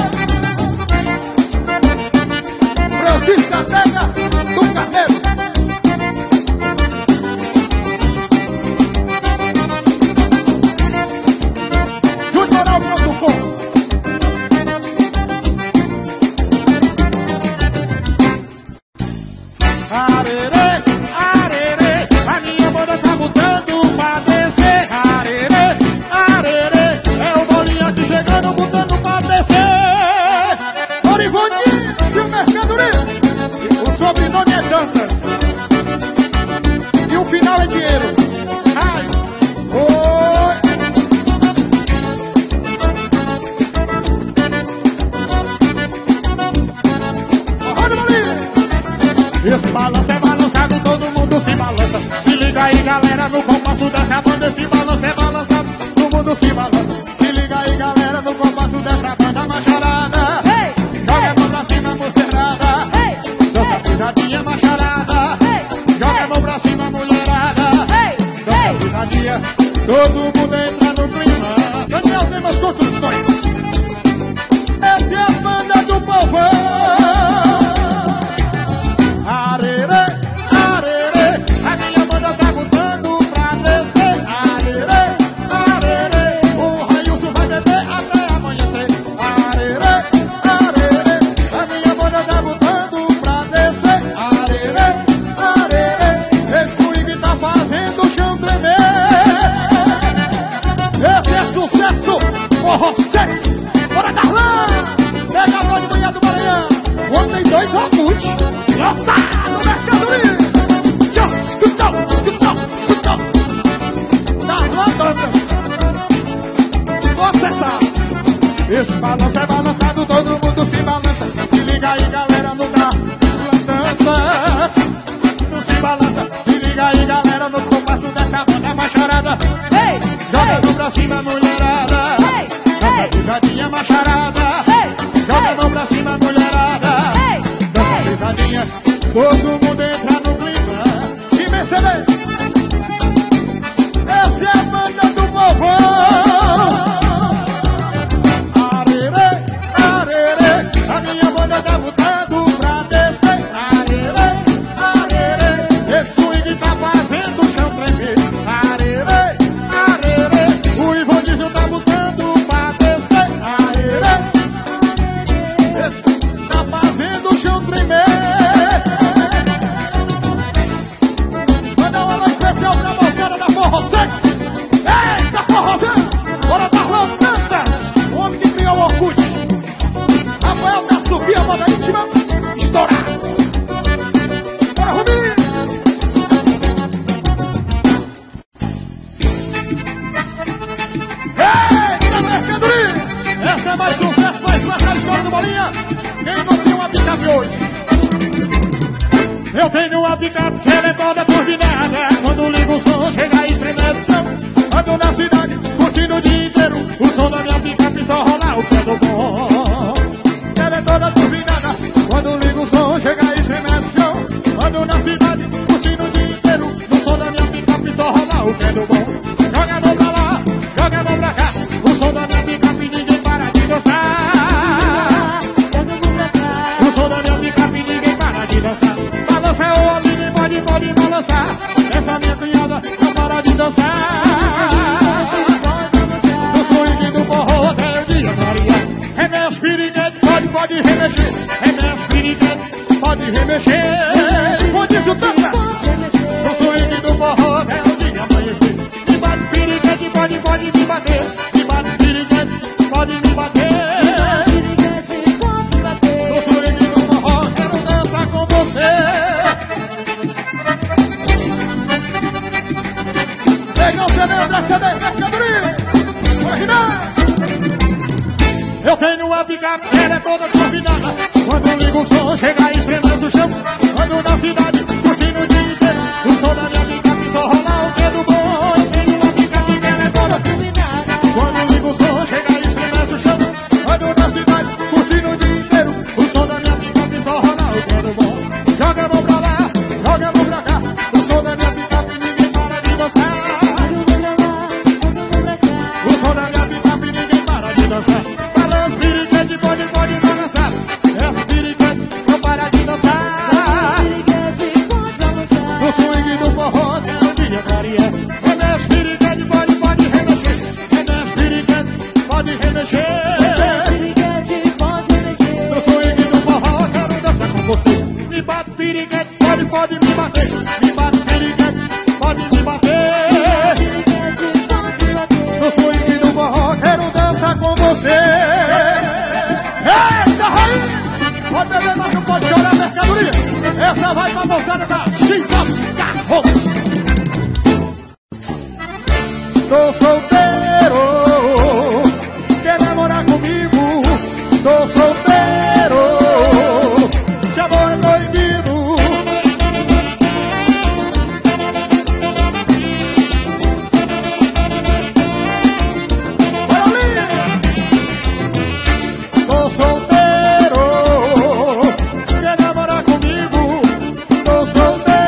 Speaker 1: Francisca Tega do Carneiro. Junioral.com. Arerê, arerê, a minha banda tá mudando pra descer. Arerê, arerê, é o Bolinha aqui chegando, mudando pra descer. Orivoninho e o Mercadoria. O sobrenome é Dantas. E o final é dinheiro. Ai, oi. Roda, Bolinha. Esse balanço é balançado, todo mundo se balança. Se liga aí, galera, no compasso dessa banda. Esse balanço é balançado, todo mundo se balança. Se liga aí, galera, no compasso dessa banda macharada. Joga a mão pra cima, mulherada. Dança pisadinha, macharada. Joga a mão pra cima, mulherada. Dança pisadinha, todo mundo entra no clima. Daniel Nemas Construções. Essa é a banda do povão. Arerê, arerê, a minha banda tá botando pra descer. Arerê, arerê, o Railson vai beber até amanhecer. Arerê, arerê, a minha banda tá botando pra descer. Arerê, arerê, esse swing tá fazendo o chão tremer. Esse é sucesso, forró 6. Bora, Darlan, pegador de manhã do Maranhão. Ontem dois Orkut. Lotado, Mercadoria! Tchau, escutão, escutão, escutão! Darlan Dantas! Vou acessar! Esse balanço é balançado, todo mundo se balança. Se liga aí, galera, no Darlan Dantas! Não se balança, se liga aí, galera, no compasso dessa banda macharada. Joga a mão pra cima, mulherada. Dança pisadinha, macharada. Joga a mão pra cima, mulherada. Dança pisadinha, todo mundo entra no clima. E Mercedes, essa é a banda do povão. Arerê, arerê, a minha banda tá botando pra descer. Arerê, arerê, esse swing tá fazendo o chão tremer. Arerê, arerê, o Ivonizio tá botando pra descer. Arerê, esse tá fazendo o chão tremer. Manda Eu tenho uma picape que ela é toda turbinada. Quando ligo o som, chega e estremece o chão. Ando na cidade, curtindo o dia inteiro. O som da minha picape só rola o que é do bom. Ela é toda turbinada. Quando ligo o som, chega e estremece o chão. Ando na cidade, curtindo o dia inteiro. O som da minha picape só rola o que é do bom. Joga a mão pra lá, joga a mão pra cá. O som da minha picape ninguém para de dançar. O som da minha picape ninguém para de dançar. Balança o Aline, pode balançar. Essa minha cunhada não para de dançar. No swing do forró até o dia clarear. Remexe, piriguete, pode remexer. Remexe, piriguete, pode remexer. Onde isso dança? No swing do forró até o dia amanhecer. Me bate, piriguete, pode me bater. Me bate, piriguete, pode me bater. No swing do forró quero dançar com você. Legal, CD, André, CD, mercadoria. Eu tenho uma picape, ela é toda combinada. Quando ligo o som, chega e estremece o chão. Ando na cidade, curtindo o dia inteiro. O som da minha picape só rola o dedo bom. Eu tenho uma picape, ela é toda combinada. Quando ligo o som, chega e estremece o chão. Ando na cidade, curtindo o dia inteiro. O som da minha picape só rola o dedo bom. Joga a mão pra lá, joga a mão pra cá. O som da minha picape ninguém para de dançar. O som da minha picape ninguém para de dançar. Balança, piriguete, pode balançar. Essa piriguete não para de dançar. No swing do forró até o dia clarear. Remexe, piriguete, pode remexer. Remexe, piriguete, pode remexer. No swing do forró quero dançar com você. Me bate, piriguete, pode me bater. Me bate, piriguete, pode me bater. No swing do forró quero dançar com você. Eita, rainha! Pode beber, mas não pode chorar, mercadoria. Essa vai pra moçada da X-Up Carros. Tô solteiro, quer namorar comigo? Tô solteiro, já vou proibido. Tô solteiro, quer namorar comigo? Tô solteiro.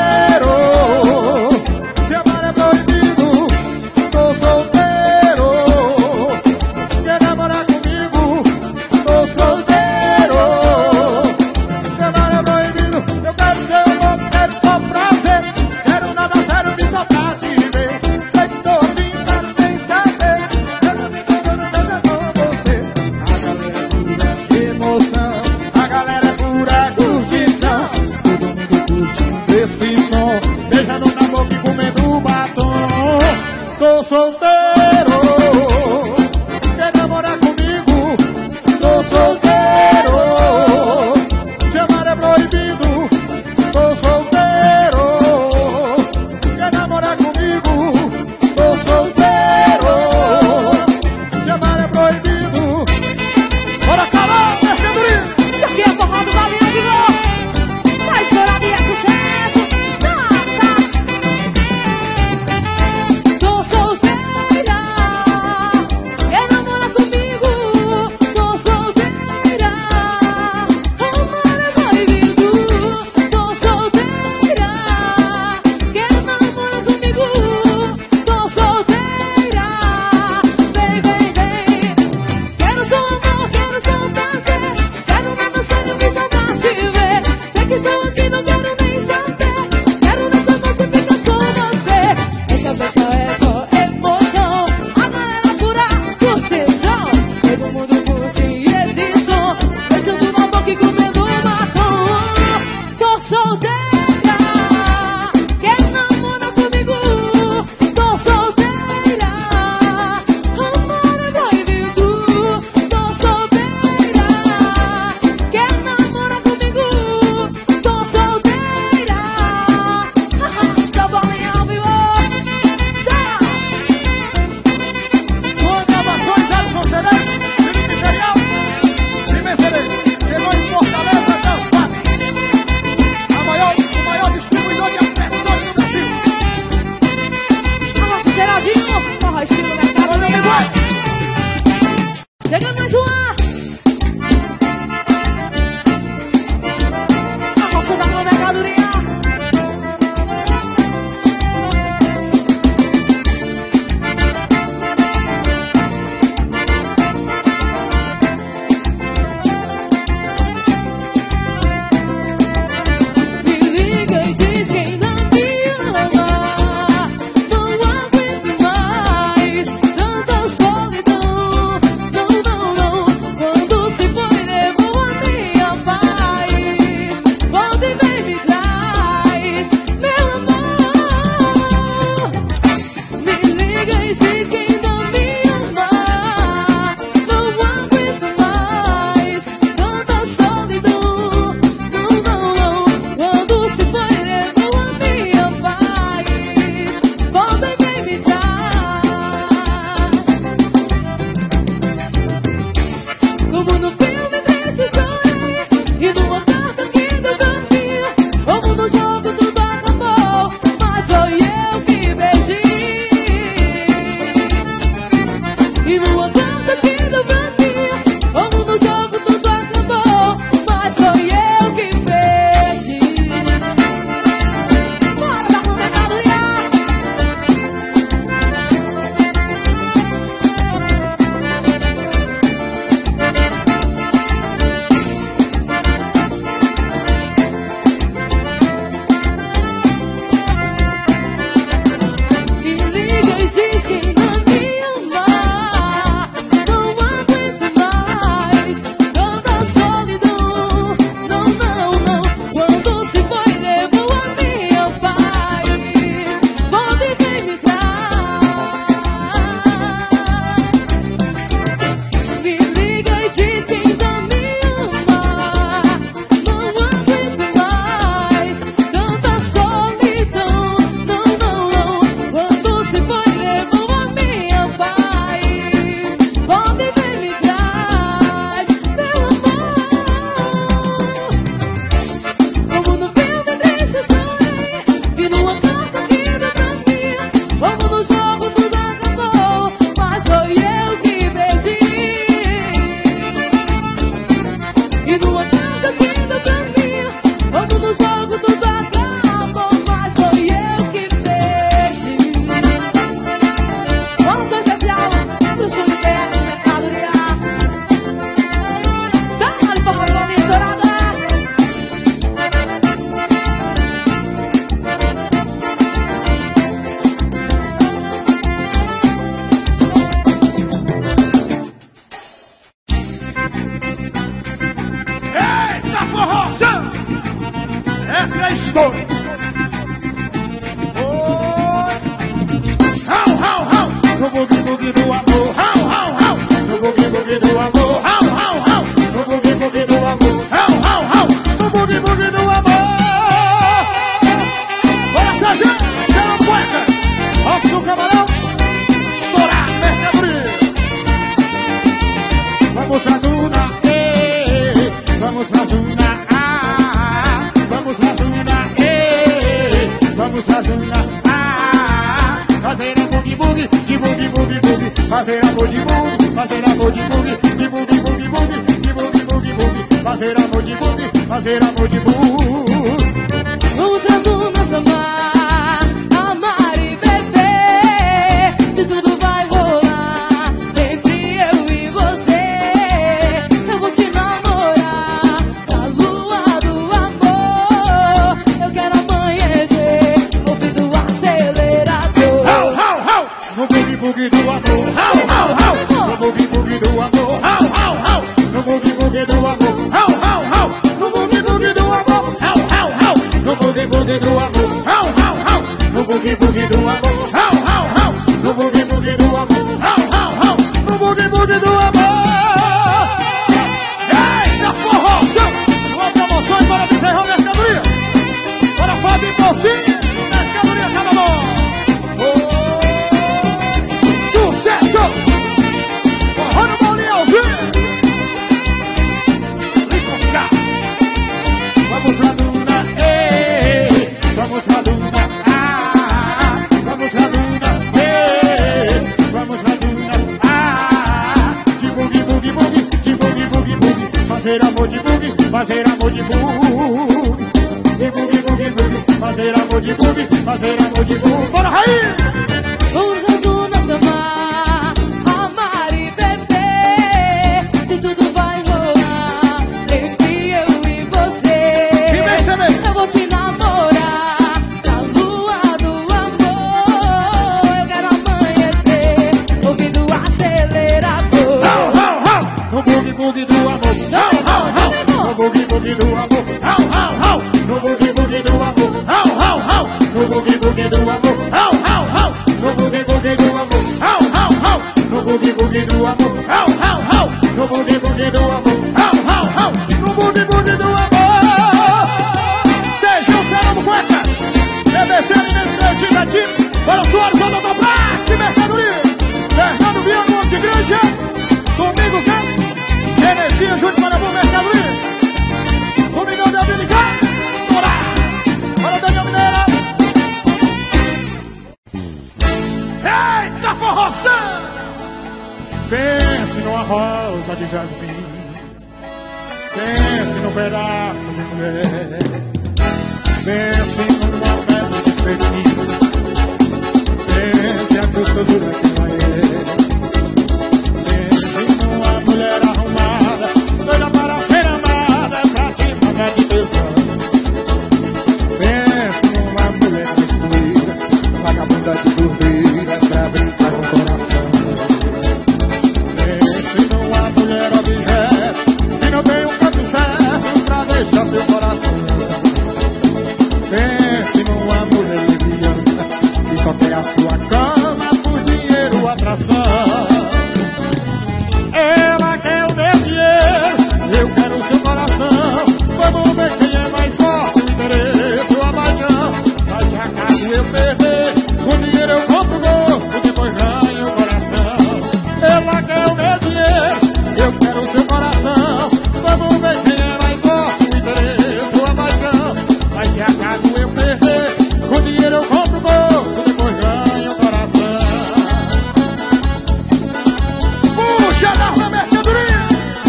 Speaker 1: 3, 2. No boogie boogie do amor, how, how, how. No boogie boogie do amor, how, how, how. No boogie boogie do amor, how, how, how. No boogie boogie do amor. Bora, Sérgio, será poeta. Off do camarão, estourar, mercadoria. Vamos pra Duna, vamos pra Duna, vamos pra Duna, vamos pra Duna, fazer a boogie boogie, de boogie boogie boogie, fazer a boogie boogie, fazer a boogie boogie, de boogie boogie boogie, de boogie boogie boogie, fazer a boogie boogie, fazer a boogie boogie.
Speaker 3: Vamos pra Duna sambar, amar e beber, de tudo vai rolar, entre eu e você. Eu vou te namorar, na lua do amor. Eu quero amanhecer, ouvindo o acelerador.
Speaker 1: No boogie boogie do amor, how, how, how. No boogie boogie do amor, how, how, how. No boogie boogie do amor, how, how, how. No boogie boogie do amor, how, how, how. No boogie boogie do amor, how, how, how. No boogie boogie do amor, how, how, how. No boogie boogie do amor, how, how, how. No boogie boogie do amor. Eita forroção! Uma promoção para Bezerrão Mercadoria. Para Fábio e Paulinho, Mercadoria Acabador. Sucesso! Forró no Paulinho Alvinho. Ricoscar. Vamos pra Duna, vamos pra Duna, vamos pra Duna, vamos pra Duna, de boogie boogie boogie, de boogie boogie boogie, fazer amor de boogie, fazer amor de boogie, de boogie boogie boogie, fazer amor de boogie, fazer amor de boogie. Bora, Raí!
Speaker 3: Vamos pra Duna sambar, amar e beber, de tudo vai rolar, entre eu e você. Eu vou te namorar, na lua do amor. Eu quero amanhecer, ouvindo o acelerador.
Speaker 1: No boogie boogie do amor, how, how, how. No boogie boogie do amor, how, how, how. No boogie boogie do amor, how, how, how. No boogie boogie do amor, how, how, how. No boogie boogie do amor, how, how, how. No boogie boogie do amor, how, how, how. No boogie boogie do amor, how, how, how. No boogie boogie do amor. Sejam Serão Cuecas, EBC Alimentos Criativos, para o Soares, Salvador Praça e Mercadoria, Fernando Viana, Monte Granja, Domingos Neto, Energia Júnior Marabu, Mercadoria, Domingão de Abilicar, Torá, para o Daniel Mineira. Eita forroção! Pense numa rosa de jasmim, pense num pedaço de mulher, pense numa pedra de cetim, pense a gostosura que ela é. Pense numa mulher arrumada, doida para ser amada, pra te matar de tesão. Pense numa mulher destruída, vagabunda desordeira, pra brincar com o coração. Pense numa mulher objeto, que não tem um canto certo pra deixar seu coração. Pense numa mulher leviana, que só quer a sua cama por dinheiro, atração. Ela quer o meu dinheiro, eu quero o seu coração. Vamos ver quem é mais forte, o interesse ou a paixão. Mas se acaso eu perder, com dinheiro eu compro o corpo, depois ganho o coração. Ela quer o meu dinheiro, eu quero o seu coração. Vamos ver quem é mais forte, o interesse ou a paixão. Mas se acaso eu perder, com dinheiro eu compro o corpo, depois ganho o coração. Puxa, dá na mercadoria!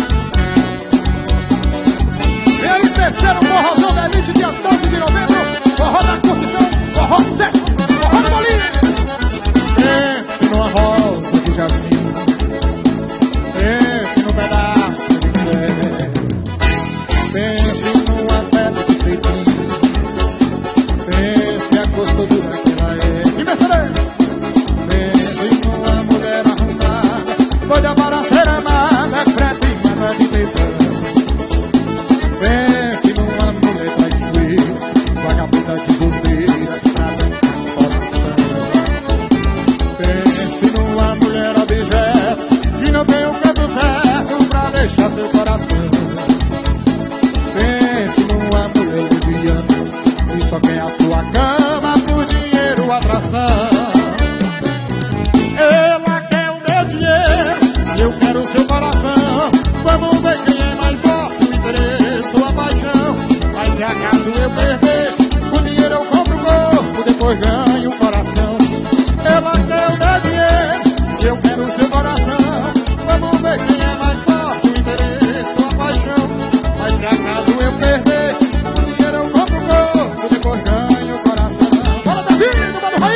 Speaker 1: E aí, terceiro forrozão da elite, dia 12 de novembro. Forró da curtição, forró sexo, forró no bolinho. Pense numa rosa de jasmim, pense num pedaço de mulher, pense numa pedra de cetim, pense a gostosura que ela é. E Mercedes, pense numa mulher arrumada, doida para ser amada, preta e mata de tesão. Pense numa mulher traiçoeira, depois ganho o coração. Ela quer o meu dinheiro, eu quero o seu coração. Vamos ver quem é mais forte, o interesse ou a paixão. Mas se acaso eu perder, o dinheiro eu compro o corpo, depois ganho o coração. Bora, Davi, mano, vai!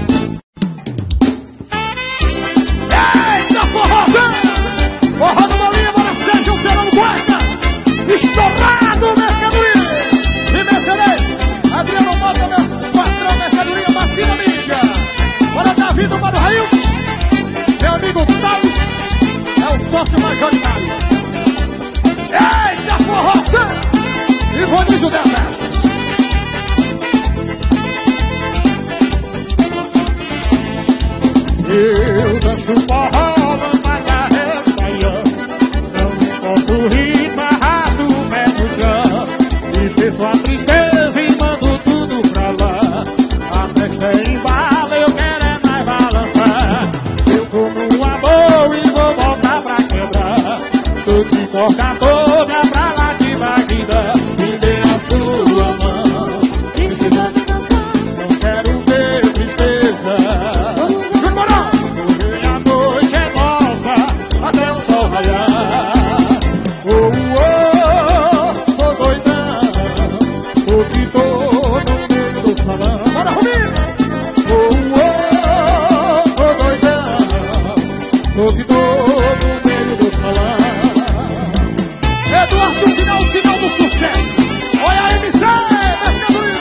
Speaker 1: Eita, forrozão! Forró do Bolinha, bora, Sérgio Serão Guardas! Estourado, mercadoria! E Mercedes, Adriano Mota, meu patrão, mercadoria, Martina Mídia! Bora, Davi do Mano Rail! Meu amigo Thales é o sócio majoritário. Eita, forrozão! E Bonísio Delas! Eu danço forró, lambaia, baiano. Não importa o ritmo, arrasto o pé no chão. Esqueço a tristeza e mando tudo pra lá. A festa é embala, eu quero é mais balançar. Eu tô no amor e vou voltar pra quebrar. Tô de corta toda pra lá de Bagdá. Me dê a sua mão,
Speaker 3: Precisa me dançar.
Speaker 1: não quero ver tristeza. Hoje a noite é nossa, até o sol raiar. Oh, oh, tô doidão, tô que tô no meio do salão. Bora, Rubinho! Oh, oh, tô doidão, tô que tô no meio do salão. Eduardo, final do sucesso. Olha a MC, mercadoria.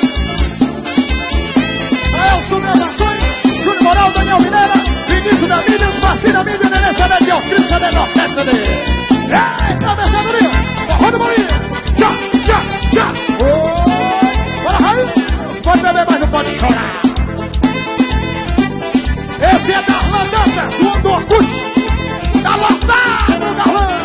Speaker 1: Aelson Gravações, Júnior Moral, Daniel Mineira, Vinícius da Mídia, Marcina Mídia, Nenê Celeste, Altrista da Orquestra dele. Eita, mercadoria, forró do Bolinha. Tchá, tchá, tchá. Oi, bora, Raí. Pode beber, mas não pode chorar. Esse é Darlan Dantas, o homem do Orkut. Tá lotado, Darlan.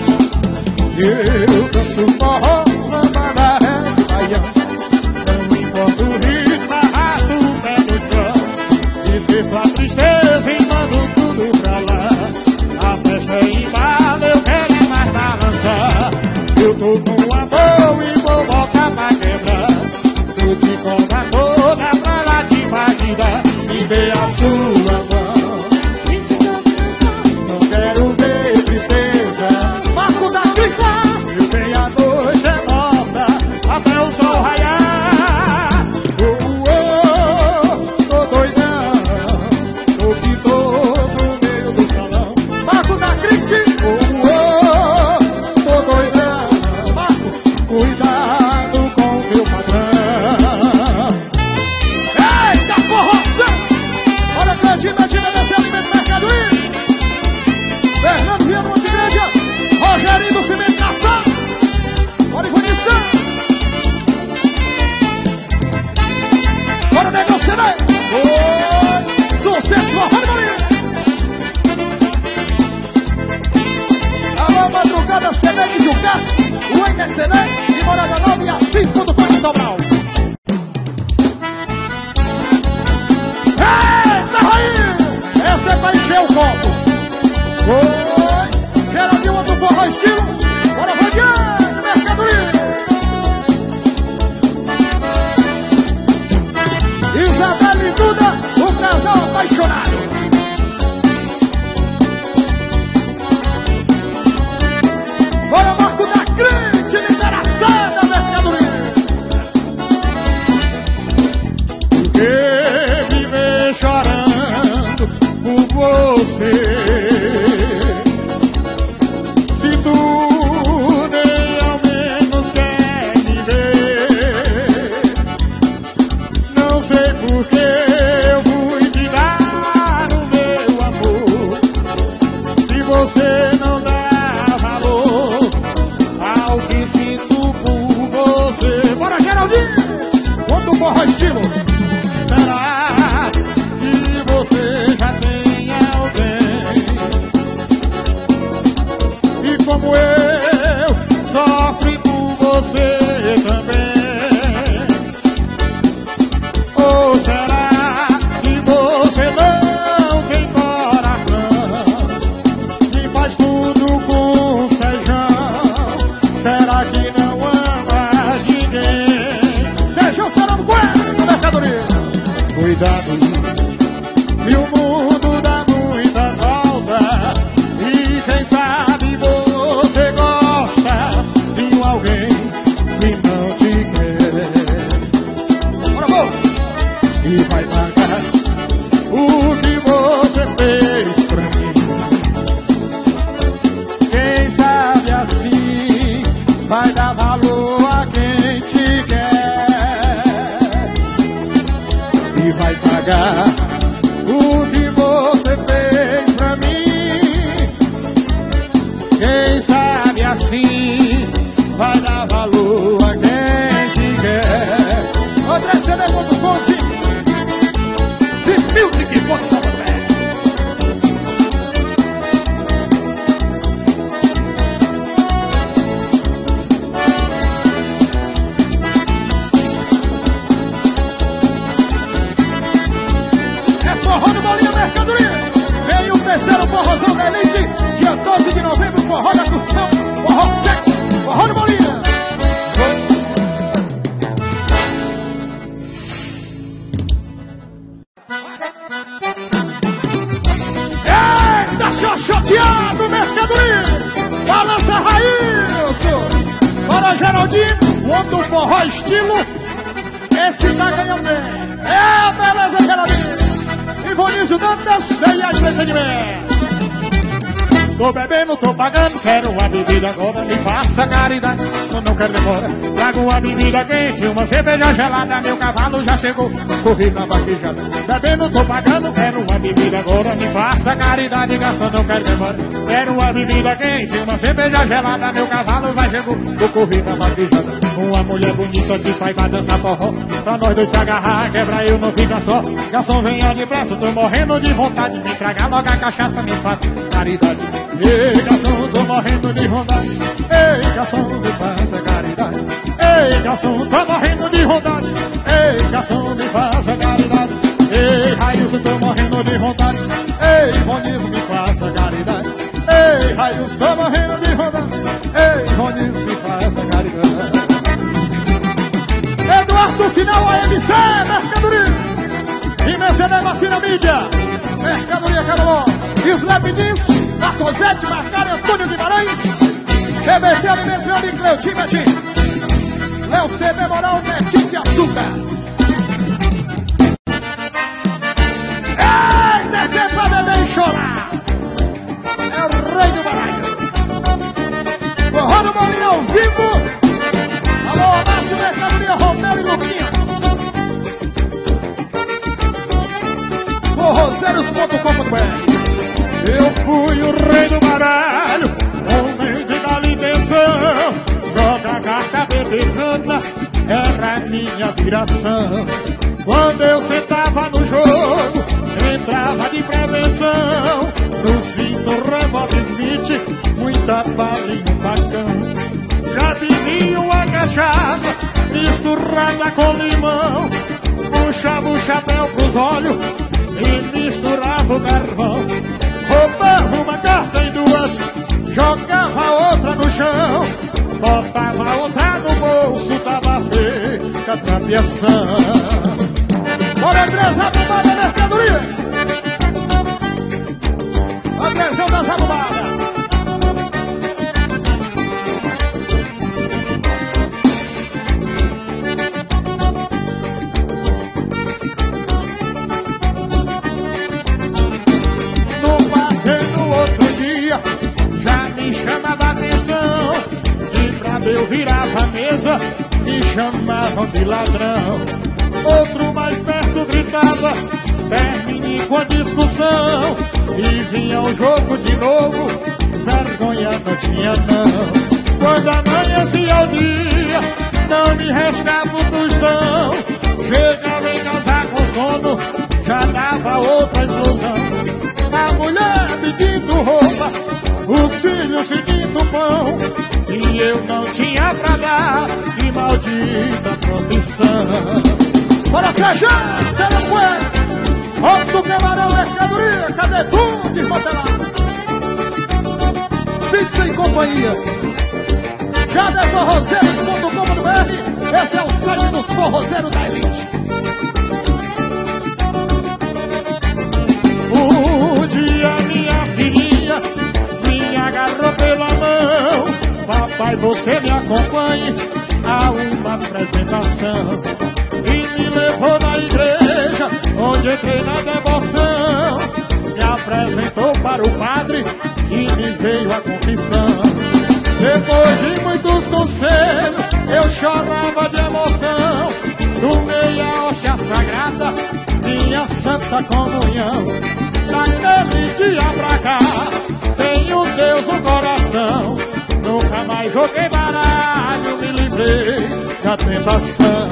Speaker 1: Eu danço forró, lambada, baiano. Não importa o ritmo, arrasto o pé no chão. Esqueço a tristeza e mando tudo pra lá. A festa é embala, eu quero é mais balançar. Eu tô com amor e vou voltar pra quebrar. Tô de corda toda pra lá de Bagdá. Me dê a sua mão,
Speaker 3: Precisa me dançar.
Speaker 1: não quero ver tristeza. Marco da Crista, eu venho a noite é nossa, até o sol raiar. Oh, oh, tô doidão, tô que tô no meio do salão. Marco da Crista, oh, oh, tô doidão. Marco, cuidado com o meu patrão. Eita, forroção! Olha, Cantina, desse alimento mercadoria. Fernando Viana, Monte Grande, Rogerinho do Cimento Caçã. Bora, Ivanista. Bora, Negão Senai. Oi, sucesso, Forró do Bolinha. Alô, madrugada, Senai de Jucás, o Ender Senai, de Morada Nova e assim tudo para o Sobral. Eita, Raí! Essa é pra encher o copo. Oi, Geraldinho do forró estilo. Bora, Rodiano, mercadoria. Isabela e Duda, o casal apaixonado. Bora, Marco da Crente, liberação da mercadoria. Porque viver chorando por você, se tu nem ao menos quer me ver. Não sei por que eu fui te dar o meu amor, se você não dá valor ao que sinto por você. Bora, Geraldinho! Quanto forró estilo! Será que você já tem alguém? E como eu, sofre por você também. Ou será que você não tem coração e faz tudo com feijão? Será que não amas ninguém? Sejam Serão Guardas, mercadoria. cuidado. E o mundo dá muita volta. E quem sabe você gosta de alguém que não te quer. Bora, boa! E vai pagar o que você fez pra mim. Quem sabe assim vai dar valor a quem te quer. E vai pagar o que você fez pra mim. Quem sabe assim vai dar valor a quem te quer. Outra CD.com, Music.com. Forró do Bolinha Mercadoria. Vem o terceiro forrozão da Elite, dia 12 de novembro, forró da curtição, forró sexo, forró do Bolinha. Eita, xoxoteado, Mercadoria. Balança Raílson. Para Geraldinho, o homem do forró estilo. Esse tá ganhando bem. É, beleza, Geraldinho. Ivonísio Dantas, e as Entretenimento. Tô bebendo, tô pagando, quero uma bebida agora, me faça caridade, eu não quero demora. Trago uma bebida quente, uma cerveja gelada, meu cavalo já chegou, corri na vaquejada. Bebendo, tô pagando, quero uma bebida agora, me faça caridade, garçom, não quero demora. Quero uma bebida quente, uma cerveja gelada, meu cavalo já chegou, vou correr na vaquejada. Uma mulher bonita que sai pra dançar forró, pra nós dois se agarrar, quebra eu não fica só. Garçom, venha depressa, tô morrendo de vontade, me traga logo a cachaça, me faça caridade. Ei, garçom, tô morrendo de vontade. Ei, garçom, me faça caridade. Ei, garçom, tô morrendo de vontade. Ei, garçom, me faça caridade. Ei, Raílson, tô morrendo de vontade. Ei, Ivonísio, me faça caridade. Ei, Raílson, tô morrendo de vontade. Ei, Ivonísio, me faça caridade. Eduardo Sinal AMC, Mercadoria. E Mercedes Vacina Mídia, Mercadoria Caroló. E os Lepidins, Marcosete, Marcari, Antônio Guimarães, BBC Alimentos, meu amigo Cleutinho, Betinho, Léo CB Moral, Betinho de Açúcar. Ei, descer pra beber e chorar. É o rei do baralho. Forró do Bolinha ao vivo. Alô, Márcio, Mercadoria, Romero e Luquinhas. Forrozeiros.com.br. Eu fui o rei do baralho, homem de dar intenção. Joga carta, beber cana, era a minha viração. Quando eu sentava no jogo, entrava de prevenção. No cinto, revólver Smith, muita bala e um bacão. Já bebi uma cachaça, misturada com limão. Puxava o chapéu pros olhos e misturava o carvão. Roubava uma carta em duas, jogava outra no chão, botava outra no bolso, tava feita a trapiação. Bora, Andrezão da Mercadoria! Andrezão da Zabumada! Já me chamava a atenção, e pra eu virava a mesa, me chamavam de ladrão. Outro mais perto gritava, termine com a discussão, e vinha o jogo de novo, vergonha não tinha não. Quando amanhecia o dia, não me restava um tostão. Chegava em casa com sono, já dava outra explosão. A mulher pedindo roupa, os filhos seguindo pão, e eu não tinha pra dar, que maldita profissão. Bora, Sérgio, você não foi? Ovos do Camarão, Mercadoria, cadê tudo de motelado? Pizza e companhia. Já é forrozeiros.com.br, esse é o site dos forrozeiros da Elite. Papai, você me acompanhe a uma apresentação. E me levou na igreja, onde entrei na devoção. Me apresentou para o padre e me veio a confissão. Depois de muitos conselhos, eu chorava de emoção. Tomei a hóstia sagrada, minha santa comunhão. Daquele dia pra cá, tenho Deus no coração. Nunca mais joguei baralho, me livrei da tentação.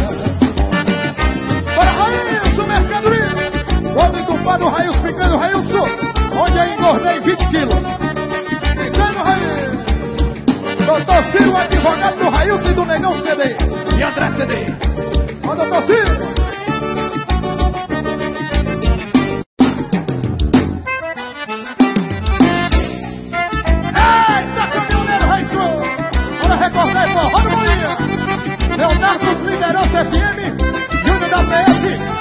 Speaker 4: Para Railson, mercadoria. Homem culpado, o Railson, picando Railson. Onde eu engordei 20 quilos. Picando Railson. Doutor Ciro, advogado do Railson e do Negão CD. E André CD. Ó, doutor Ciro. Recordei forró no Bolinha. Leonardo Liderança FM, Júnior da PS.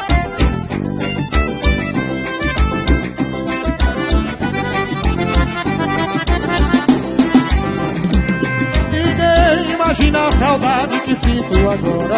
Speaker 1: Ninguém imagina a saudade que sinto agora.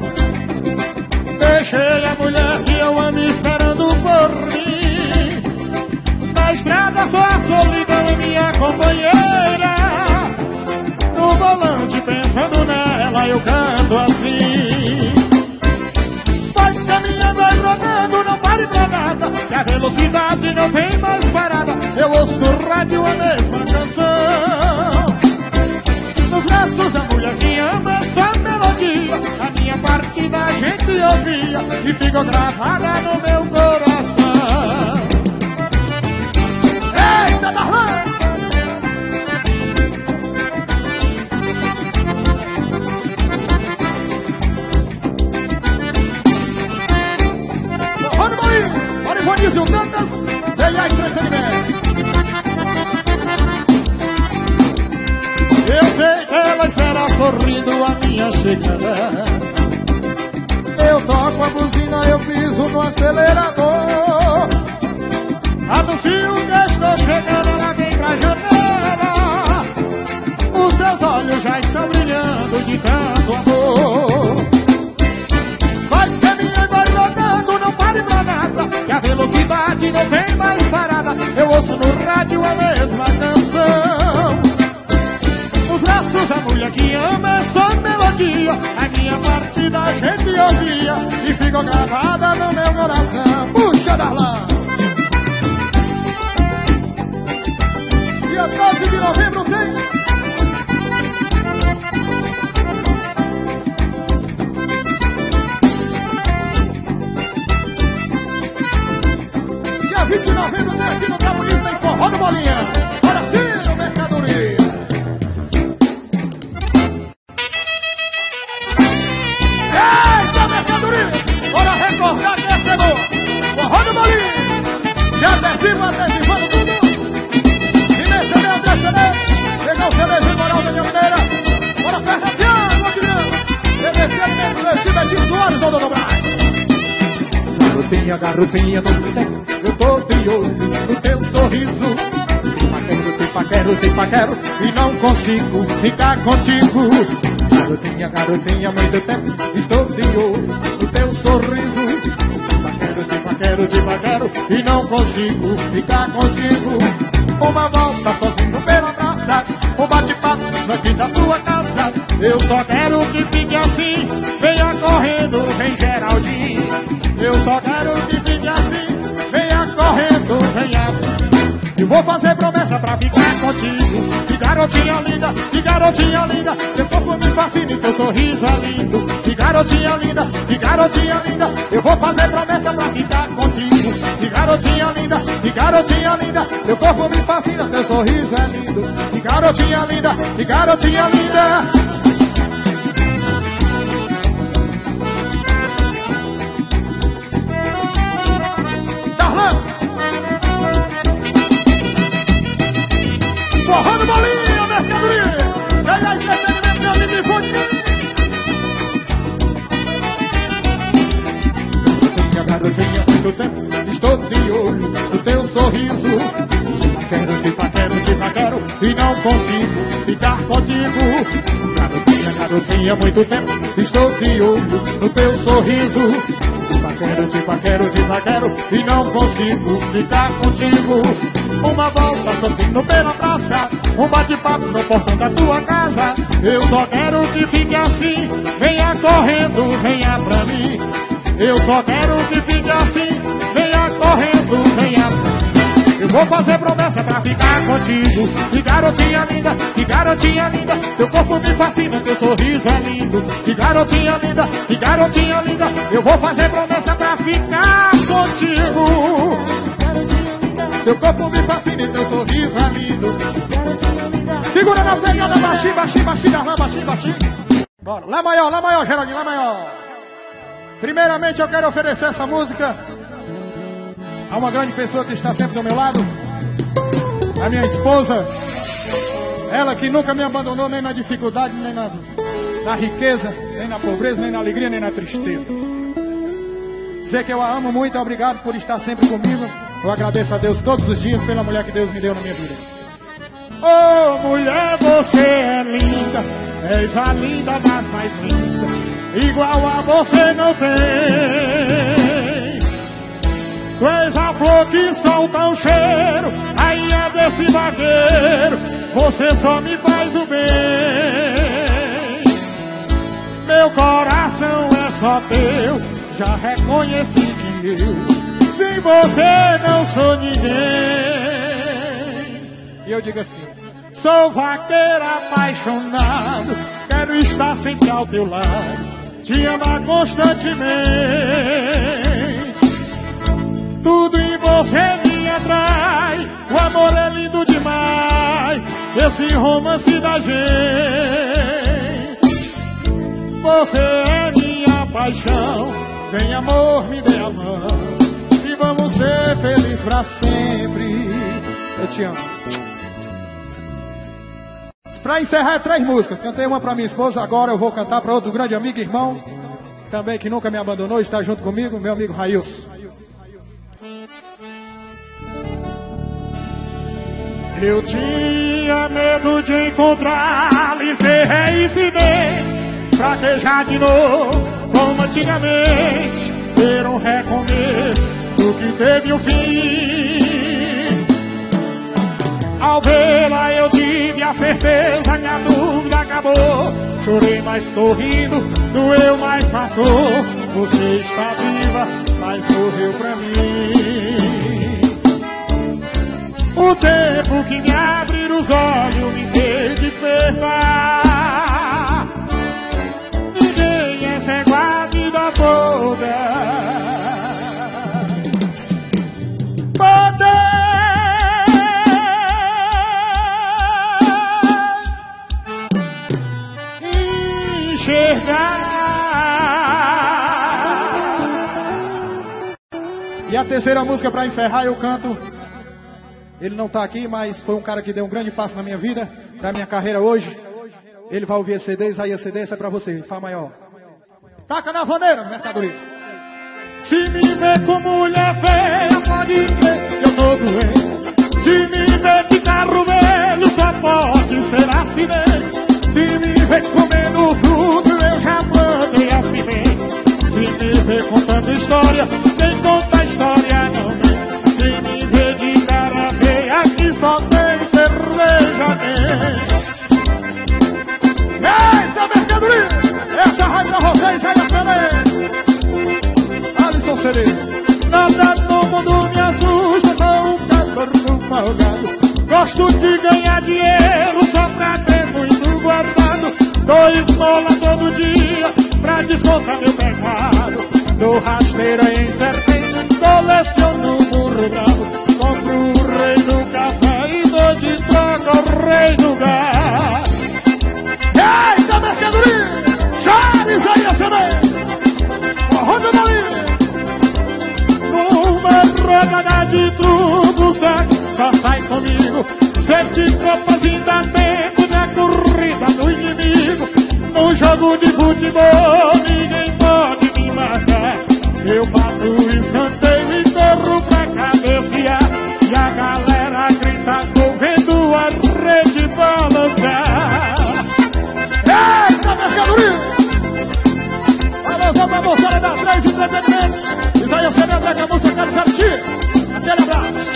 Speaker 1: Deixei a mulher que eu amo esperando por mim. Na estrada só a solidão é minha companheira. No volante pensando nela eu canto assim. Vai caminhando, vai rodando, não pare pra nada, que a velocidade não tem mais parada. Eu ouço no rádio a mesma canção. Nos braços da mulher que ama essa melodia, a minha partida a gente ouvia e ficou gravada no meu coração.
Speaker 4: Eita, Darlan! Olivônio Dantas, Veia Entretenimento.
Speaker 1: Eu sei que ela espera sorrindo a minha chegada.
Speaker 4: Eu toco a buzina, eu piso no acelerador.
Speaker 1: Anuncio que estou chegando, ela vem pra janela. Os seus olhos já estão brilhando de tanto amor. Vai caminhando, vai rodando, não pare pra nada, que a velocidade não tem mais parada. Eu ouço no rádio a mesma canção. Nos braços da mulher que ama essa melodia, a minha partida a gente ouvia e ficou gravada no meu coração.
Speaker 4: Puxa, Darlan! Dia 12 de novembro tem... Dia 20 de novembro tem aqui no Cabo Bonito, tem forró no Bolinha. Olha sim, no mercadoria. Eita, mercadoria! Bora recordar que essa é boa. Forró no Bolinha. Já adesivando tudo. E nesse CD, André CD. Pegar o CD de Moral da Mineira. Bora Fernandinho, Adriano. BBC Alimentos Leite, Betinho Soares, Dom Brás.
Speaker 1: Garotinha, garotinha, no tempo, eu tô de olho no teu sorriso. Te paquero e não consigo ficar contigo. Garotinha, garotinha, muito tempo, estou de olho no teu sorriso. Te paquero e não consigo ficar contigo. Uma volta sozinho pela praça, um bate-papo aqui da tua casa. Eu só quero que fique assim, venha correndo, vem Geraldinho. Eu só quero que fique assim, venha correndo, venha. Eu vou fazer promessa pra ficar contigo. Que garotinha linda, que garotinha linda. Teu corpo me fascina e teu sorriso é lindo. Que garotinha linda, que garotinha linda. Eu vou fazer promessa pra ficar contigo. Que garotinha linda, que garotinha linda. Teu corpo me fascina, teu sorriso é lindo. Que garotinha linda, que garotinha linda.
Speaker 4: Forró no Bolinha, mercadoria. Veia Entretenimento, meu amigo Ivone.
Speaker 1: Garotinha, muito tempo, estou de olho no teu sorriso. Te paquero e não consigo ficar contigo. Garotinha, garotinha, muito tempo estou de olho no teu sorriso. Te paquero e não consigo ficar contigo. Uma volta sorrindo pela praça, um bate-papo no portão da tua casa. Eu só quero que fique assim, venha correndo, venha pra mim. Eu só quero que fique assim, venha correndo, venha pra mim. Eu vou fazer promessa pra ficar contigo. Que garotinha linda, teu corpo me fascina, teu sorriso é lindo. Que garotinha linda, eu vou fazer promessa pra ficar contigo. Teu corpo me fascina e teu sorriso é lindo. Segura na pegada, baixinho, baixinho. Bora, Lá maior, Geraldinho, Lá maior. Primeiramente eu quero oferecer essa música a uma grande pessoa que está sempre do meu lado, a minha esposa, ela que nunca me abandonou nem na dificuldade, nem na riqueza, nem na pobreza, nem na alegria, nem na tristeza. Dizer que eu a amo muito, obrigado por estar sempre comigo. Eu agradeço a Deus todos os dias pela mulher que Deus me deu na minha vida. Oh, mulher, você é linda, és a linda das mais lindas, igual a você não tem. Tu és a flor que solta um cheiro, aí é desse vaqueiro, você só me faz o bem. Meu coração é só teu, já reconheci que eu sem você não sou ninguém. E eu digo assim: sou vaqueiro apaixonado, quero estar sempre ao teu lado, te amar constantemente. Tudo em você me atrai, o amor é lindo demais, esse romance da gente. Você é minha paixão, vem amor, me dê a mão, e vamos ser felizes pra sempre. Eu te amo. Pra encerrar, 3 músicas. Cantei uma pra minha esposa, agora eu vou cantar pra outro grande amigo e irmão, também que nunca me abandonou, está junto comigo, meu amigo Railson. Eu tinha medo de encontrá-lo e ser reincidente, fraquejar de novo como antigamente, ter um recomeço do que teve um fim. Ao vê-la eu tive a certeza que a dúvida acabou. Chorei, mas tô rindo, doeu, mas passou. Você está viva, mas morreu pra mim. O tempo que me abrir os olhos me fez despertar. Ninguém é cego a vida toda. Poder enxergar. E a terceira música para encerrar eu canto. Ele não está aqui, mas foi um cara que deu um grande passo na minha vida, na minha carreira hoje. Ele vai ouvir esse CD, Isaías CD, essa é pra você, Fá maior. Taca na vaneira, mercadoria. Se me vê com mulher feia, pode ver que eu tô doente. Se me vê de carro velho, só pode ser acidente. Se me vê comendo fruto, eu já plantei acidente. Se me vê contando história, quem conta a história não vem. Se me vê de cara feia, aqui só tem cerveja quente. Eita, mercadoria! Essa vai pra vocês, aí a Alisson Cerejo. Nada no mundo me assusta, sou um cabrão folgado. Gosto de ganhar dinheiro só pra ter muito guardado. Dou esmola todo dia pra descontar meu pecado. Dou rasteira em serpente, coleciono burro bravo. Compro o rei do café e dou de troca o rei do gás. Eita, mercadoria! Chaves aí a saber! Roda dali! Numa rodada de truco, só sai comigo. 7 copas ainda tempo na corrida do inimigo. No jogo de futebol ninguém pode me marcar. Eu bato o escanteio e corro pra cabecear. E a galera grita correndo a rede balançar.
Speaker 4: André com a música Carlos Arti. Aquele abraço.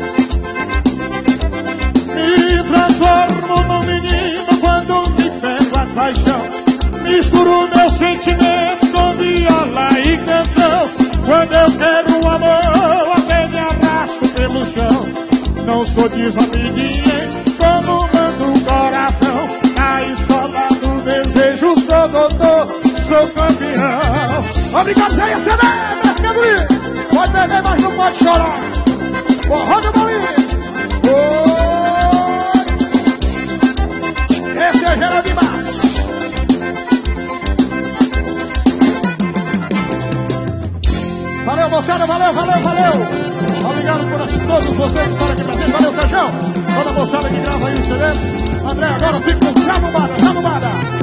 Speaker 1: Me transformo num menino quando me pego a paixão. Misturo meus sentimentos com viola e canção. Quando eu quero um amor, até me arrasto pelo chão. Não sou desobediente, como manda o coração. Na escola do desejo sou doutor, sou campeão.
Speaker 4: Obrigado, Zé Iacené, mercadoria. Pode beber, mas não pode chorar. Forró do Bolinho. Esse é Geraldo Márcio. Valeu, moçada, valeu. Obrigado por todos vocês que estão aqui presentes. Valeu, Sejão. Toda a moçada que grava aí os CDs. André, agora fica com Zabumada.